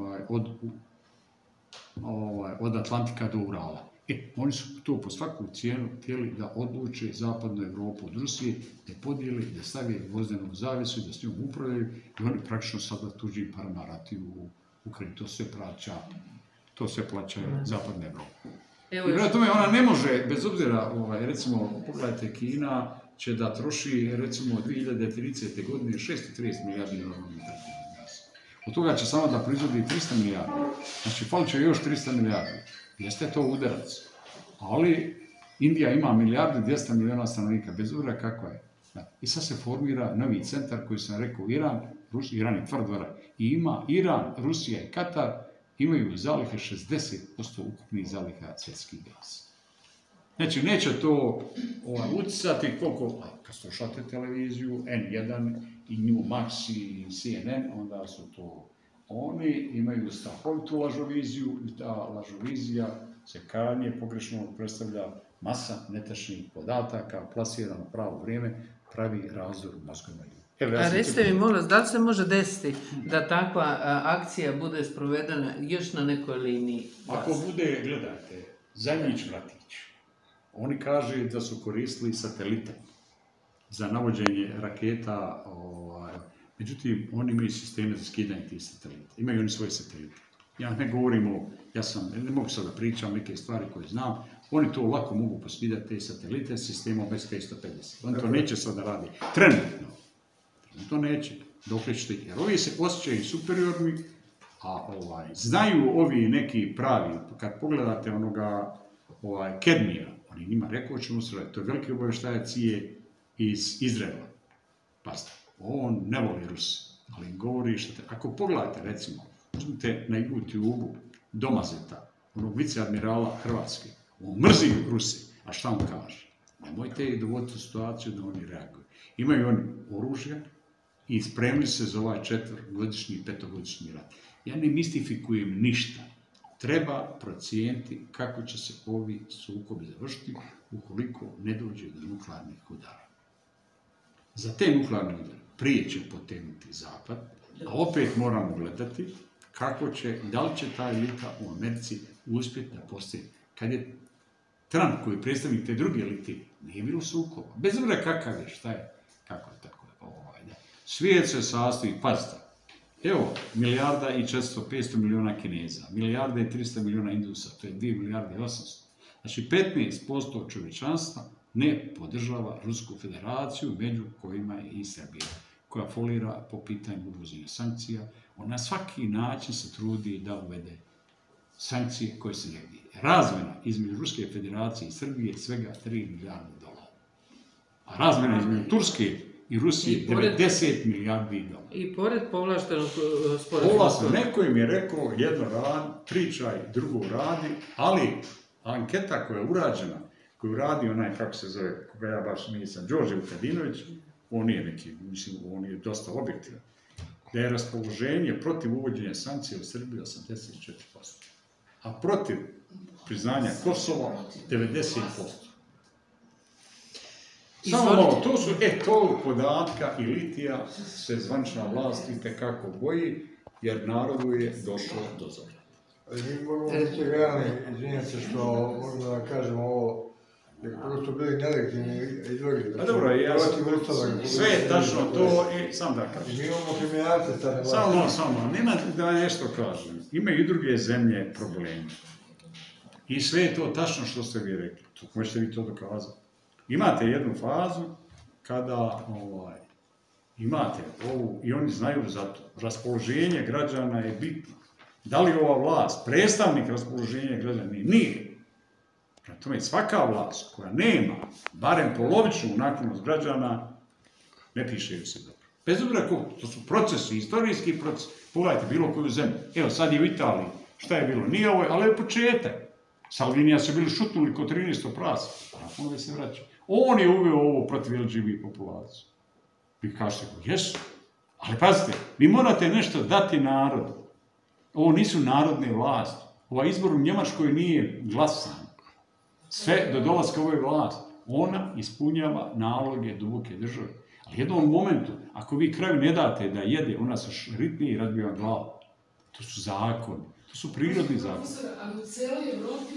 od Atlantika do Urala. Oni su to po svaku cijenu htjeli da odluče zapadnu Evropu od Rusije, da podijeli, da stavi vozdenu zavisu i da s njom upravljaju i oni praktično sada tuđim parama ratuju u Ukrajini. To sve plaća zapadna Evropa. I prema tome ona ne može, bez obzira, recimo, pogledajte, Kina će da troši, recimo, 2030. godine 630 milijardi normalnih gasa. Od toga će samo da proizvodi 300 milijardi. Znači, fali će još 300 milijardi. Jeste to udarac. Ali Indija ima 1,2 milijarda stanovnika, bez obzira kakva je. I sad se formira novi centar koji sam rekao, Iran je tvrdvara. I ima Iran, Rusija i Katar imaju zalihe 60% ukupnih zaliha svjetskih gasa. Znači, neće to uticati koliko, kad slušate televiziju, N1 i Newmax i CNN, onda su to oni imaju strahovitu lažoviziju i ta lažovizija se krajnje pogrešno predstavlja masa netačnih podataka, plasirano pravo vrijeme, pravi razdor u mozgovima ljudi. Evo, A recite mi, molim vas, da li se može desiti da takva akcija bude sprovedena još na nekoj liniji? Ako bude, gledajte, Zajnić Vratić, oni kažu da su koristili satelite za navođenje raketa, međutim, oni imaju sisteme za skidanje tih satelita. Imaju oni svoje satelite. Ja ne govorim ne mogu sada da pričam neke stvari koje znam, oni to lako mogu poskidati te satelite sistemom SK-150. Oni to neće sada raditi. Trenutno. To neće. Dokle ćete, jer ovi se osjećaju superiorni, a znaju ovi neki pravi, kad pogledate onoga Kedmija, on je njima rekao ćemo se raditi, to je veliki obavještajac iz Izraela. Pazite, on ne voli Rusi, ali govori ako pogledate recimo, uzmite na YouTube-u Domazeta, onog viceadmirala Hrvatske, on mrzi Rusi, a šta on kaže? Nemojte ih dovoditi u situaciju da oni reaguju. Imaju oni oružje i spremili se za ovaj 4-godišnji i 5-godišnji rat. Ja ne mistifikujem ništa. Treba procijeniti kako će se ovi sukobi završiti ukoliko ne dođe do nuklearnih udara. Za te nuklearne udare prije će potegnuti Zapad, a opet moramo gledati da li će ta elita u Americi uspjeti da postoji. Kad je Trump, koji je predstavnik te druge elite, nije bilo sukoba. Bez obzira kakav je, šta je, kako je tako. Svijet se sastoji, pazite, evo, 1.400.500 miliona Kineza, 1.300.000.000 Indusa, to je 2.800.000.000. Znači, 15% čovječanstva ne podržava Rusku federaciju, među kojima je i Srbija, koja folira po pitanju uvođenja sankcija. On na svaki način se trudi da uvede sankcije koje se ne vidi. Razmjena između Ruske federacije i Srbije je svega $3 milijarde. A razmjena između Turske i Rusije 90 milijardi dolara. I pored povlaštenog sporazuma. Povlašteno, neko im je rekao jedno radi, pričaj, drugo radi, ali anketa koja je urađena, koju radi onaj, kako se zove, koga ja baš nisam, Đorđe Vukadinović, on nije neki, mislim, on je dosta objektivan, da je raspoloženje protiv uvođenja sankcija u Srbiji 84%, a protiv priznanja Kosova 90%. Samo malo, to su, tog podatka i litija se zvančna vlast itekako boji, jer narodu je došlo do zora. Mi moramo biti realni, izvinjam se što možemo da kažemo ovo, jer prvo su bili nelegitimni izvori. A dobro, sve je tačno to i sam da kažem. Mi imamo kriminalce sad na vlasti. Samo, nema da nešto kažem. Imaju i druge zemlje probleme. I sve je to tačno što ste vi rekli. Možete vi to dokazati. Imate jednu fazu kada imate ovu, i oni znaju za to, raspoloženje građana je bitno. Da li ova vlast, predstavnik raspoloženja građana nije? Prema tome, svaka vlast koja nema barem polovičnu naklonost građana, ne piše ju se dobro. Bez obzira koliko, to su procesi, istorijski procesi. Pogledajte bilo koju zemlju. Evo, sad je u Italiji, šta je bilo? Nije ovo, ali je početak. Salvinija su bili šutnuli kod 13. prasa, a onda se vraća. On je uveo ovo protiv LGBT populaciju. Vi kažete, jesu. Ali pazite, vi morate nešto dati narodu. Ovo nisu narodne vlasti. Ovaj izbor u Njemačkoj nije glasan. Sve do dolaska ove vlasti. Ona ispunjava naloge duboke države. Ali u jednom momentu, ako vi kraju ne date da jede, ona se ritnije i razbija glavu. To su zakoni. To su prirodni zakoni. Ali u cijeloj Evropi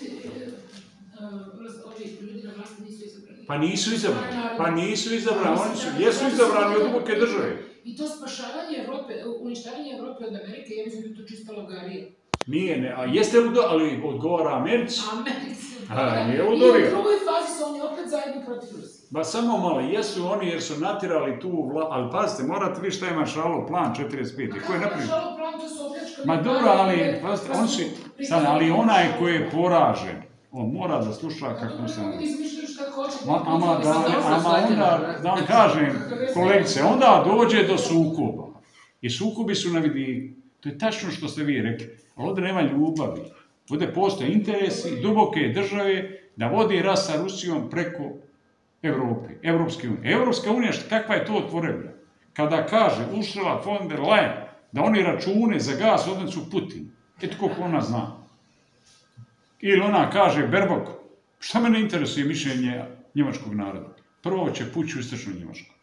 ovi ljudi na vlasti nisu izabrani. Pa nisu izabrani. Oni jesu izabrani od duboke države. I to spašavanje Evrope, uništavanje Evrope od Amerike, ja mislim da je to čista logarija. Nije, a jeste ali odgovara Americi. Americi. Nije I u udorio. drugoj fazi su oni opet zajedno protiv Rusije. Ba samo malo, jesu oni jer su natirali tu ali pazite, morate vi šta je Maršalov plan 45. Ko je napravio? Maršalov plan, to su opljačkali. Ma dobro, ali pazite, ali onaj koji je poražen, on mora da sluša kako se ne... Izmišljaju šta hoće. Ama onda, da vam kažem, kolegice, onda dođe do sukoba. I sukobi su na vidiku. To je tačno što ste vi rekli. Ali ovdje nema ljubavi. Ovdje postoje interesi duboke države da vodi rat sa Rusijom preko Evrope, Evropske unije. Evropska unija, kakva je to otvorena? Kada kaže Ursula von der Leyen da oni račune za gas odnesu Putin, eto koliko ona zna. Ili ona kaže Berbok, šta mene interesuje mišljenje njemačkog naroda? Prvo će pući u istočnu Njemačku.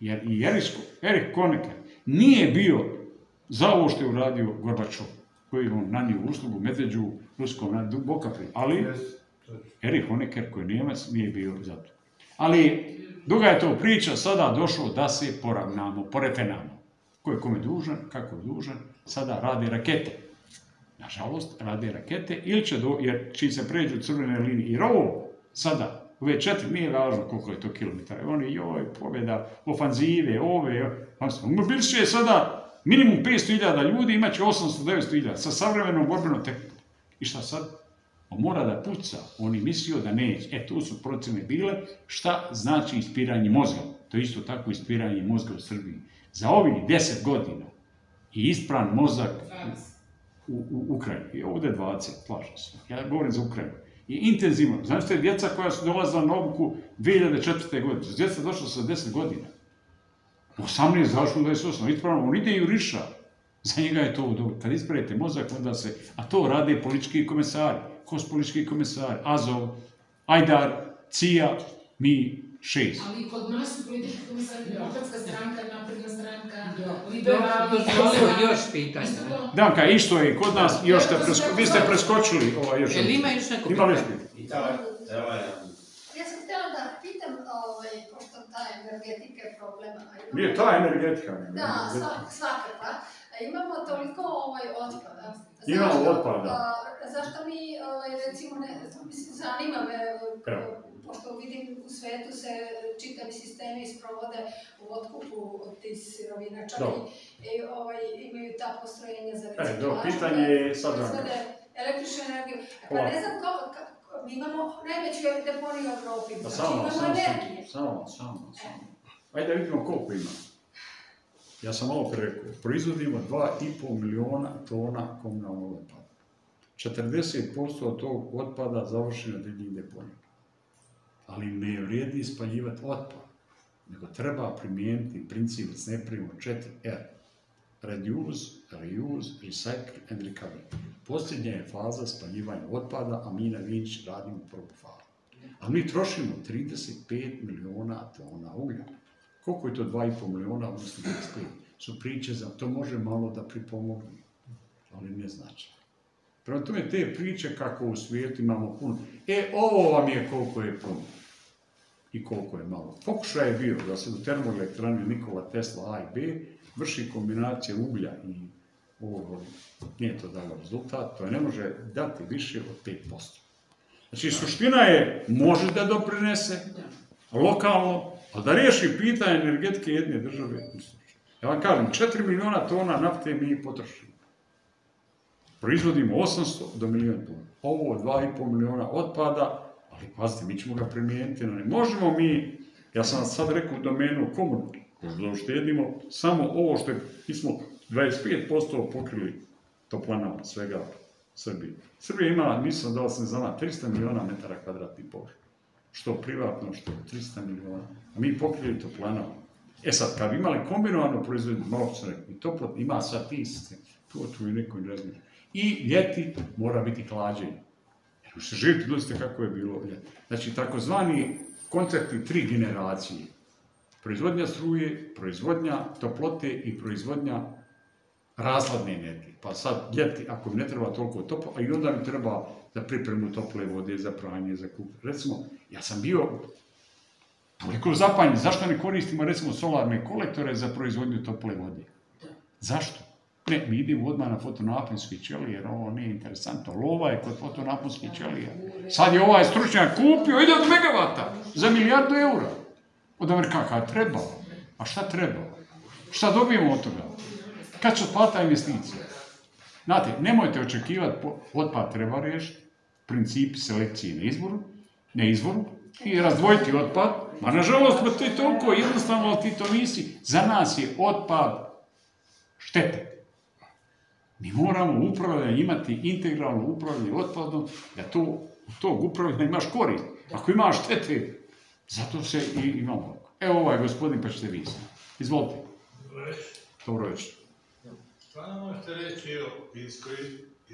Jer i Erich Honecker nije bio za ovo što je uradio Gorbačov, koji je on nanio uslugu Medveđu, ruskom, duboka prije. Ali Erich Honecker koji je Nijemac nije bio za to. Ali duga je to priča, sada došlo da se poravnamo, porefenamo. Ko je kome dužan, kako je dužan, sada rade rakete. Nažalost, rade rakete, ili će jer čim se pređu crvene linije, jer ovo sada, ove 4, nije važno koliko je to kilometara, oni pobjeda, ofanzive, bili će sada minimum 500.000 ljudi, imat će 800-900.000 sa savremenom borbenom tehnikom. I šta sad? On mora da puca, on je mislio da neće. Tu su procjene bile, šta znači ispiranje mozga. To je isto tako ispiranje mozga u Srbiji. Za ovih 10 godina i ispran mozak u Ukrajini. I ovdje 20, slažem se. Ja govorim za Ukrajinu. I intenzivno. Znači, djeca koja su dolazila na obuku 2004. godine. Djeca došla sa 10 godina. 18, završeno 28. Ispravno, on ide i juriša. Za njega je to dobro. Kad ispravite mozak, onda se... A to rade politički komesari. Ko su politički komesari? Azov, Ajdar, Cija, mi 6. Ali kod nas su politički komesari Demokratska stranka, Napredna stranka, Dobro, liberalni... dozvolio još pitanja. Danka, isto je kod nas, još ste vi ste preskočili još. Jel ima još neko pitanje? Ja sam htjela da pitam, pošto ta energetika je problem. Nije ta energetika. Da, svakako. Imamo toliko otpada. Imamo otpada. Zašto mi, recimo, mislim, zanima me, pošto vidim u svetu se čitavi sistemi sprovode u otkupu od tih sirovina, čak i imaju ta postrojenja za reciklažu. Pitanje je sad električnu energiju. Pa ne znam mi imamo najveću deponiju u Evropi, znači imamo energije. Samo. Ajde da vidimo koliko ima. Ja sam malo rekao, proizvodimo 2,5 miliona tona komunalnog otpada. 40% od tog otpada završi na divljim deponijama. Ali ne vrijedi spaljivati otpad, nego treba primijeniti princip s neprimo 4R. Reduce, reuse, recycle and recover. Posljednja je faza spaljivanja otpada, a mi na Vinč radimo prvu fazu. A mi trošimo 35 miliona tona uglja. Koliko je to 2,5 miliona, odnosno 25? Su priče za to može malo da pripomognu, ali ne znači. Prema tome te priče kako u svijetu imamo puno. Ovo vam je koliko je puno i koliko je malo. Pokušaj je bio da se u termoelektrani Nikola Tesla A i B vrši kombinacija uglja i ovo, nije to dalo rezultat, to ne može dati više od 5%. Znači, suština je, može da doprinese lokalno, ali da riješi pitanje energetike jedne države. Ja vam kažem, 4 miliona tona nafte mi potrošimo. Proizvodimo 800 do milijon tona. Ovo 2,5 miliona otpada, ali pazite, mi ćemo ga primijeniti. Ne možemo mi, ja sam sad rekao u domenu komunalnog, da uštedimo samo ovo što je, mi smo 25% pokrili toplanama svega Srbije. Srbija ima, mislim da sam znala, 300 miliona metara kvadratnih površina. Što privatno, što 300 miliona. A mi pokrili toplanama. Sad, kad bi imali kombinovanu proizvodnju, malo sam rekao, i toplot ima sad ti sistem, tu je neko razmišlja. I ljeti mora biti hlađenje. Jer se živite, gledajte kako je bilo ljeti. Znači, takozvani koncepti 3 generacije. Proizvodnja struje, proizvodnja toplote i proizvodnja razhladne energije. Pa sad, ljeti, ako mi ne treba toliko toplo, a i onda mi treba za pripremu tople vode, za pranje, za kup. Recimo, ja sam bio toliko zapanjen, zašto ne koristimo, recimo, solarne kolektore za proizvodnju tople vode? Zašto? Ne, mi idemo odmah na fotonaponske ćelije, jer ovo nije interesantno. Lova je kod fotonaponske ćelije. Sad je ovaj stručnjak kupio, ide od megavata za $1 milijardu. Od Amerikaka, treba. A šta treba? Šta dobijemo od toga? Kad će otplata investicija? Znate, nemojte očekivati, otpad treba riješiti, princip selekcije na izvoru, i razdvojiti otpad. Ma nažalost, to je toliko jednostavno, ti to nisi. Za nas je otpad štete. Mi moramo upravljanje, imati integralno upravljanje otpadom, da tog upravljanja imaš korist. Ako imaš štete, zato se i imamo. Evo ovaj gospodin, pa ćete vi. Izvolite. Dobro večer. Stvarno možete reći o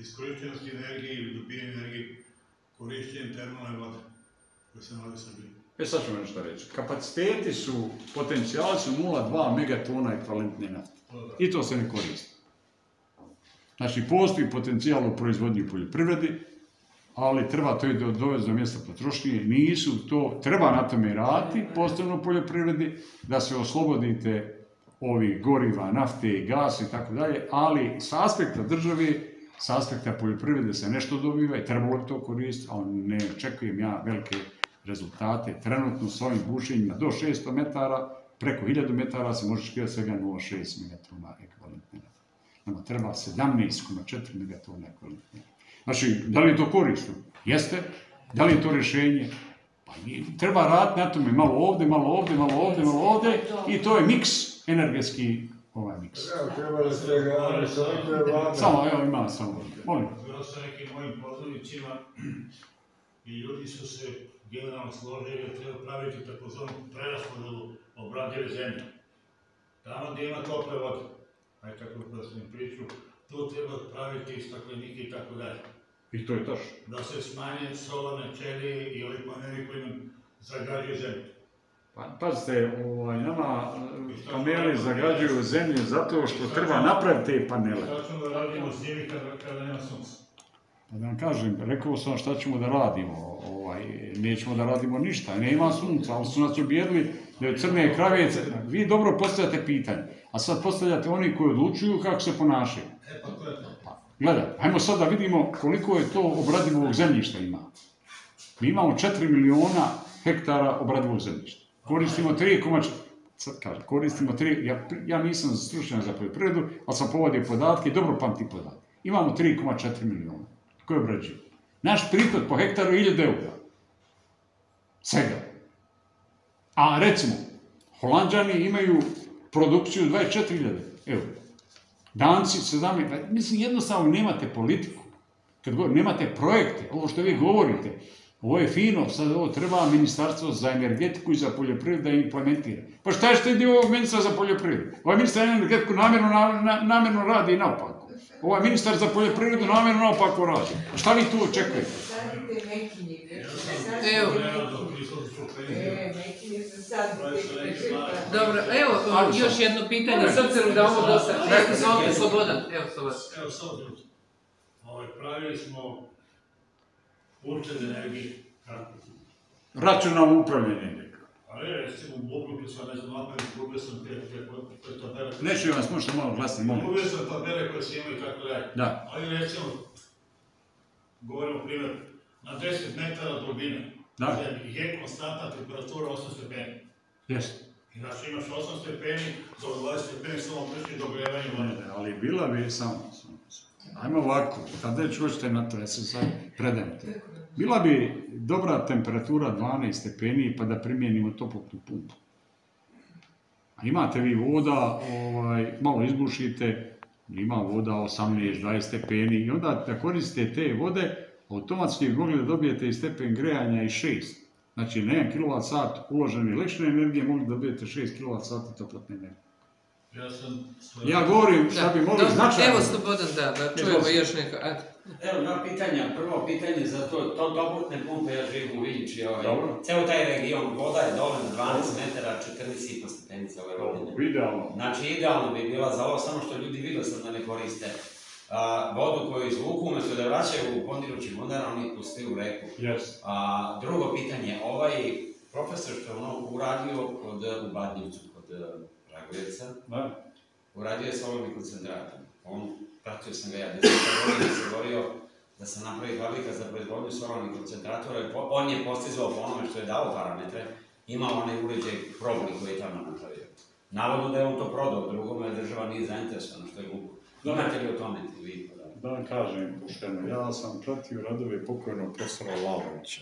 iskorištenosti energije ili dobijenju energije korišćenjem termalne vode koje se nalazi u Srbiji? Sad ću vam nešto reći. Kapaciteti su, potencijali su 0,2 megatona ekvivalentne nafte. I to se ne koristi. Znači, postoji potencijal u proizvodnji u poljoprivredi, ali treba to i dovesti do mjesta potrošnje. Nisu to, treba na tome raditi, posebno u poljoprivredi, da se oslobodite ovih goriva, nafte i gas i tako dalje, ali s aspekta države, s aspekta poljoprivrede se nešto dobiva i trebalo bi to koristiti, ali ne očekujem ja velike rezultate. Trenutno s ovim bušenjima do 600 metara, preko 1000 metara se može očekivati svega 0,6 megatona ekvivalentne nafte. Nama treba 17,4 megatona ekvivalentne nafte. Znači, da li je to korisno? Jeste. Da li je to rješenje? Pa treba raditi na tome malo ovdje, malo ovdje, malo ovdje, malo ovdje i to je miks, energetski miks. Treba da se ga Samo, evo ima samo. Molim. Bilo sa nekim mojim poznanicima i ljudi su se generalno složili da treba praviti takozvanu preraspodelu obradive zemlje. Tamo gdje ima tople vode, aj tako da sam im priču, tu treba praviti staklenike i tako dalje. I to je tačno. Da se smanje solarne ćelije i ovi paneli koji nam zagađuju zemlju. Pa, pazite, nama paneli zagađuju zemlju zato što treba napraviti te panele. Šta ćemo da radimo s njimi kada nema sunca? Pa da vam kažem, rekao sam šta ćemo da radimo. Nećemo da radimo ništa, nema sunca, ali su nas objedili da je crne krave. Vi dobro postavljate pitanje, a sad postavljate oni koji odlučuju kako se ponašaju. Pa to je to. Gledaj, ajmo sad da vidimo koliko je to obradivog zemljišta ima. Mi imamo 4 miliona hektara obradivog zemljišta. Koristimo 3,4, ja nisam stručnjak za poljoprivredu, ali sam povodio podatke i dobro pamtim podatke. Imamo 3,4 miliona koje obrađuju. Naš prihod po hektaru je 1000 eura. Svega. A recimo, Holanđani imaju produkciju 24.000 eura. Danci 17, mislim jednostavno nemate politiku, nemate projekte, ovo što vi govorite, ovo je fino, sad ovo treba ministarstvo za energetiku i za poljoprivredu da implementira. Pa šta je štedi ovog ministra za poljoprivredu? Ovaj ministar za energetiku namjerno radi i naopako. Ovaj ministar za poljoprivredu namjerno naopako radi. A šta vi tu očekujete? Evo. Dobro, evo još jedno pitanje, s obzirom da ovo dosta. Izvolite, Slobodan. Evo, Slobodan. Evo, samo minuto. Pravili smo uštede energije. Računalno upravljanje energije. Ali recimo, obljubio sam, ne znam, napravim, izgubio sam te tabele. Neću vas, možete malo glasnije, molim. Izgubio sam tabele koje se imaju i tako dalje. Da. Ali recimo, govorimo primjer, na 10 metara dubine je konstantna temperatura 8 stepeni. Jeste. I znači imaš 8 stepeni, za 20 stepeni samo vrši dogrevanje vode. Ali bila bi samo. Ajmo ovako, kad već hoćete na to, ja se sad predajem to. Bila bi dobra temperatura 12 stepeni pa da primijenimo toplotnu pumpu. A imate vi voda, malo izbušite, ima voda 18-20 stepeni i onda da koristite te vode, automatski bi mogli da dobijete i stepen grejanja i 6. Znači na 1 kWh uložene električne energije mogli da dobijete 6 kWh toplotne energije. Ja govorim šta bi mogli značajno. Evo Slobodan, da čujemo još neko. Evo dva pitanja. Prvo pitanje za to toplotne pumpe, ja živim u Vinči. Ceo taj region, voda je dole na 12 metara, 14,5 stepenica ove godine. Idealno. Znači idealno bi bila za ovo, samo što ljudi vide sad da ne koriste. Vodu koju izvuku, umjesto da vraćaju u kondirući bunar, oni pusti u reku. Drugo pitanje, ovaj profesor što je ono uradio u Badnjevcu, kod Ragujevca, uradio je solarni koncentrator. Pratio sam ga ja, 10 godina se govorio da se napravi fabrika za proizvodnju solarnih koncentratora. On je postizao po onome što je dao parametre, imao onaj uređaj probni koji je tamo napravio. Navodno da je on to prodao, drugome država nije zainteresovana, što je glupo. Imate li o tome vi podatke? Da vam kažem pošteno, ja sam pratio radove pokojnog profesora Lavovića.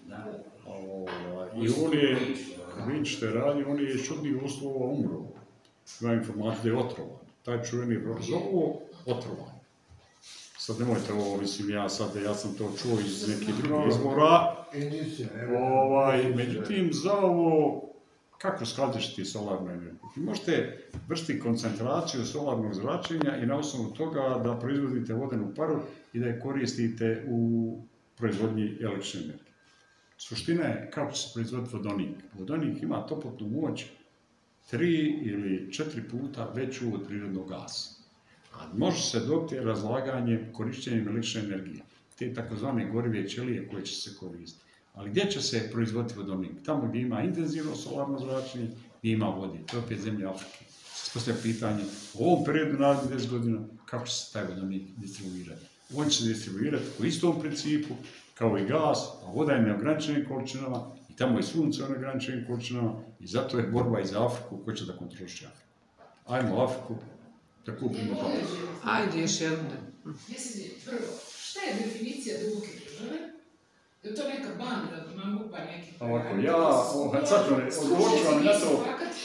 I on je, Vinč što je radio, on je čudnih uslova umro. Ima informaciju da je otrovan. Taj čuveni zovu otrovanje. Sad nemojte ovo, mislim, ja sam to čuo iz nekih drugih izbora. Međutim, za ovo, kako skladištiti solarnu energiju? Vi možete vršiti koncentraciju solarnog zračenja i na osnovu toga da proizvodite vodenu paru i da je koristite u proizvodnji električne energije. Suština je kako će se proizvoditi vodonik. Vodonik ima toplotnu moć 3 ili 4 puta veću od prirodnog gasa. A može se dobiti razlaganjem, korišćenjem električne energije. Te takozvane gorive ćelije koje će se koristiti. Ali gdje će se proizvoditi vodonik? Tamo gdje ima intenzivno solarno zračenje, gdje ima vode. To je opet zemlje Afrike. Se postavlja pitanje, u ovom periodu narednih 10 godina, kako će se taj vodonik distribuirati? On će se distribuirati po istom principu, kao i gas, a voda je neograničenim količinama, i tamo je sunce u neograničenim količinama, i zato je borba i za Afriku, ko će da kontroliše Afriku. Ajmo Afriku, da kupimo to. Ajde, još jedno. Prvo, šta je definicija duboke države? Je to neka banda, mamupa, neki... Ovako, odgovorit ću vam na to.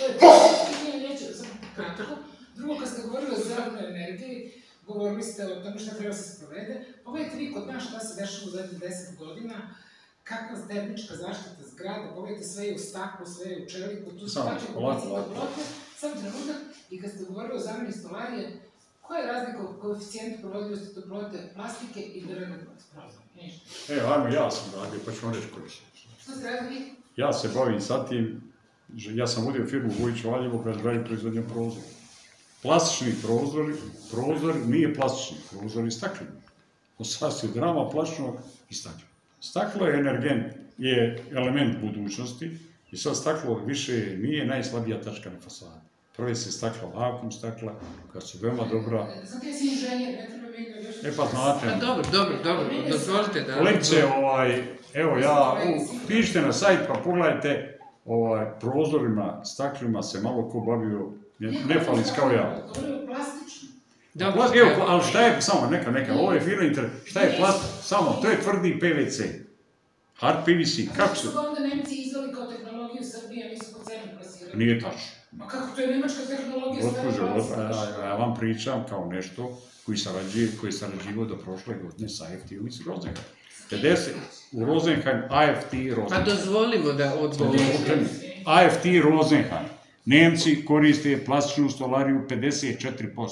Drugo, kad ste govorili o zelenoj energiji, govorili ste o tome šta treba se sprovede. Pogledajte vi kod nas šta se dešava u zadnjih 10 godina, kakva termička zaštita zgrada, pogledajte sve je u staklu, sve je u čeliku, tu se tače kupici toplote, sam trenutak, i kad ste govorili o zameni stolarije, koja je razlika u koeficijentu provodljivosti toplote plastike i drvenog prozora? Ništa. Evo, ajmo, ja sam radio, pa ću vam reći koji su. Što ste radili? Ja se bavim sa tim, ja sam vodio firmu Vujić Valjevo koja se bavi proizvodnjom prozora. Plastični prozor nije plastični, prozor je stakleni. On se sastoji od rama plastičnog i stakla. Staklo je energent, je element budućnosti i sad staklo više nije najslabija tačka na fasadi. Prve se stakla, vakuum stakla, koja su veoma dobra. Znate, ja si inženjer, ne treba mi još... E pa znate... Dobro, dozvolite da... Kolegice, evo pišite na sajt pa pogledajte, prozorima, staklima se malo ko bavio, ne falic kao ja. Govorio plastično. Evo, ali šta je, samo neka, ovo je firma internet, šta je plastično, samo, to je tvrdi PVC. Hard PVC, kako su... Kako su onda Nemci izdali kao tehnologiju Srbije, a nisu po cenu plasirali? Nije tačno. Ma kako, to je nemačka tehnologija stavila? Ja vam pričam kao nešto koji je sarađivao do prošle godine sa AFT-om iz Rosenheim. 50 u Rosenheim, AFT Rosenheim. Pa dozvolimo da odgovorimo. AFT Rosenheim. Nemci koriste plastičnu stolariju 54%.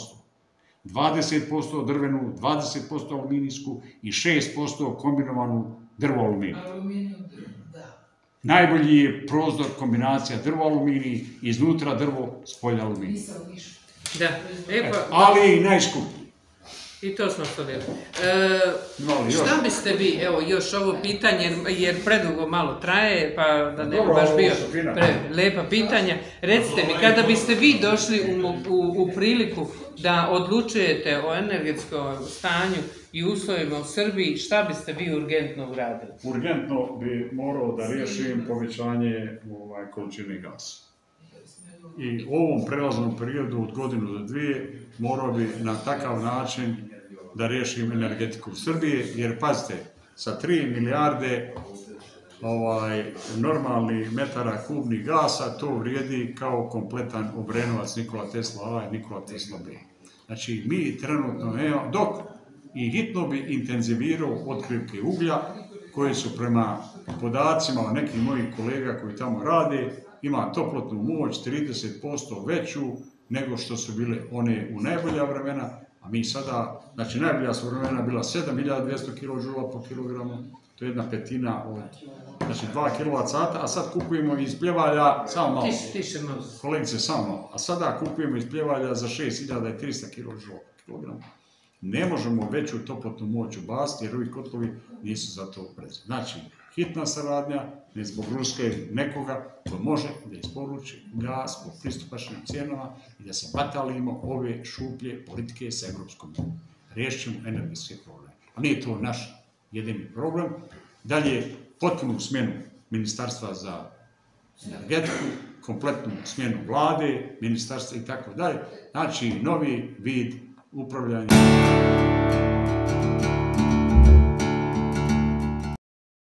20% drvenu, 20% aluminijsku i 6% kombinovanu drvo-aluminiju. Da. Najbolji je prozor kombinacija drvo-aluminij, iznutra drvo, spolja aluminij. Nisam ništa. Da, ali i najskuplji. I to smo što rekli. Šta biste vi, evo još ovo pitanje, jer predugo malo traje, pa da ne bi baš bio lepa pitanja. Recite mi, kada biste vi došli u priliku da odlučujete o energetskom stanju i uslovima u Srbiji, šta biste vi urgentno uradili? Urgentno bi morao da riješim povećanje količine gasa. I u ovom prelaznom periodu od godinu do dvije morao bi na takav način da riješim energetiku Srbije, jer pazite, sa 3 milijarde normalnih metara kubnih gasa, to vrijedi kao kompletan Obrenovac Nikola Tesla A i Nikola Tesla B. Znači, mi trenutno, dok i hitno bi intenzivirao otkrivke uglja, koje su prema podacima nekih mojih kolega koji tamo rade, ima toplotnu moć 30% veću nego što su bile one u najbolja vremena, a mi sada, znači najbolja su vremena bila 7200 kJ po kilogramu, to je 1/5 od, znači 2 kWh, a sad kupujemo iz Pljevalja, samo malo, kolegice, samo malo, a sada kupujemo iz Pljevalja za 6300 kJ po kilogramu. Ne možemo veću toplotnu moć ubaciti jer ovi kotlovi nisu za to prezirani. Znači, hitna saradnja, ne zbog Ruske nekoga ko može da isporuči gas po pristupačnim cijenama i da se batalimo ove šuplje politike sa Evropskom unijom. Riješit ćemo energetske probleme. A nije to naš jedini problem. Dalje, potpunu smjenu Ministarstva za energetiku, kompletnu smjenu vlade, ministarstva i tako dalje. Znači, novi vid upravljanja.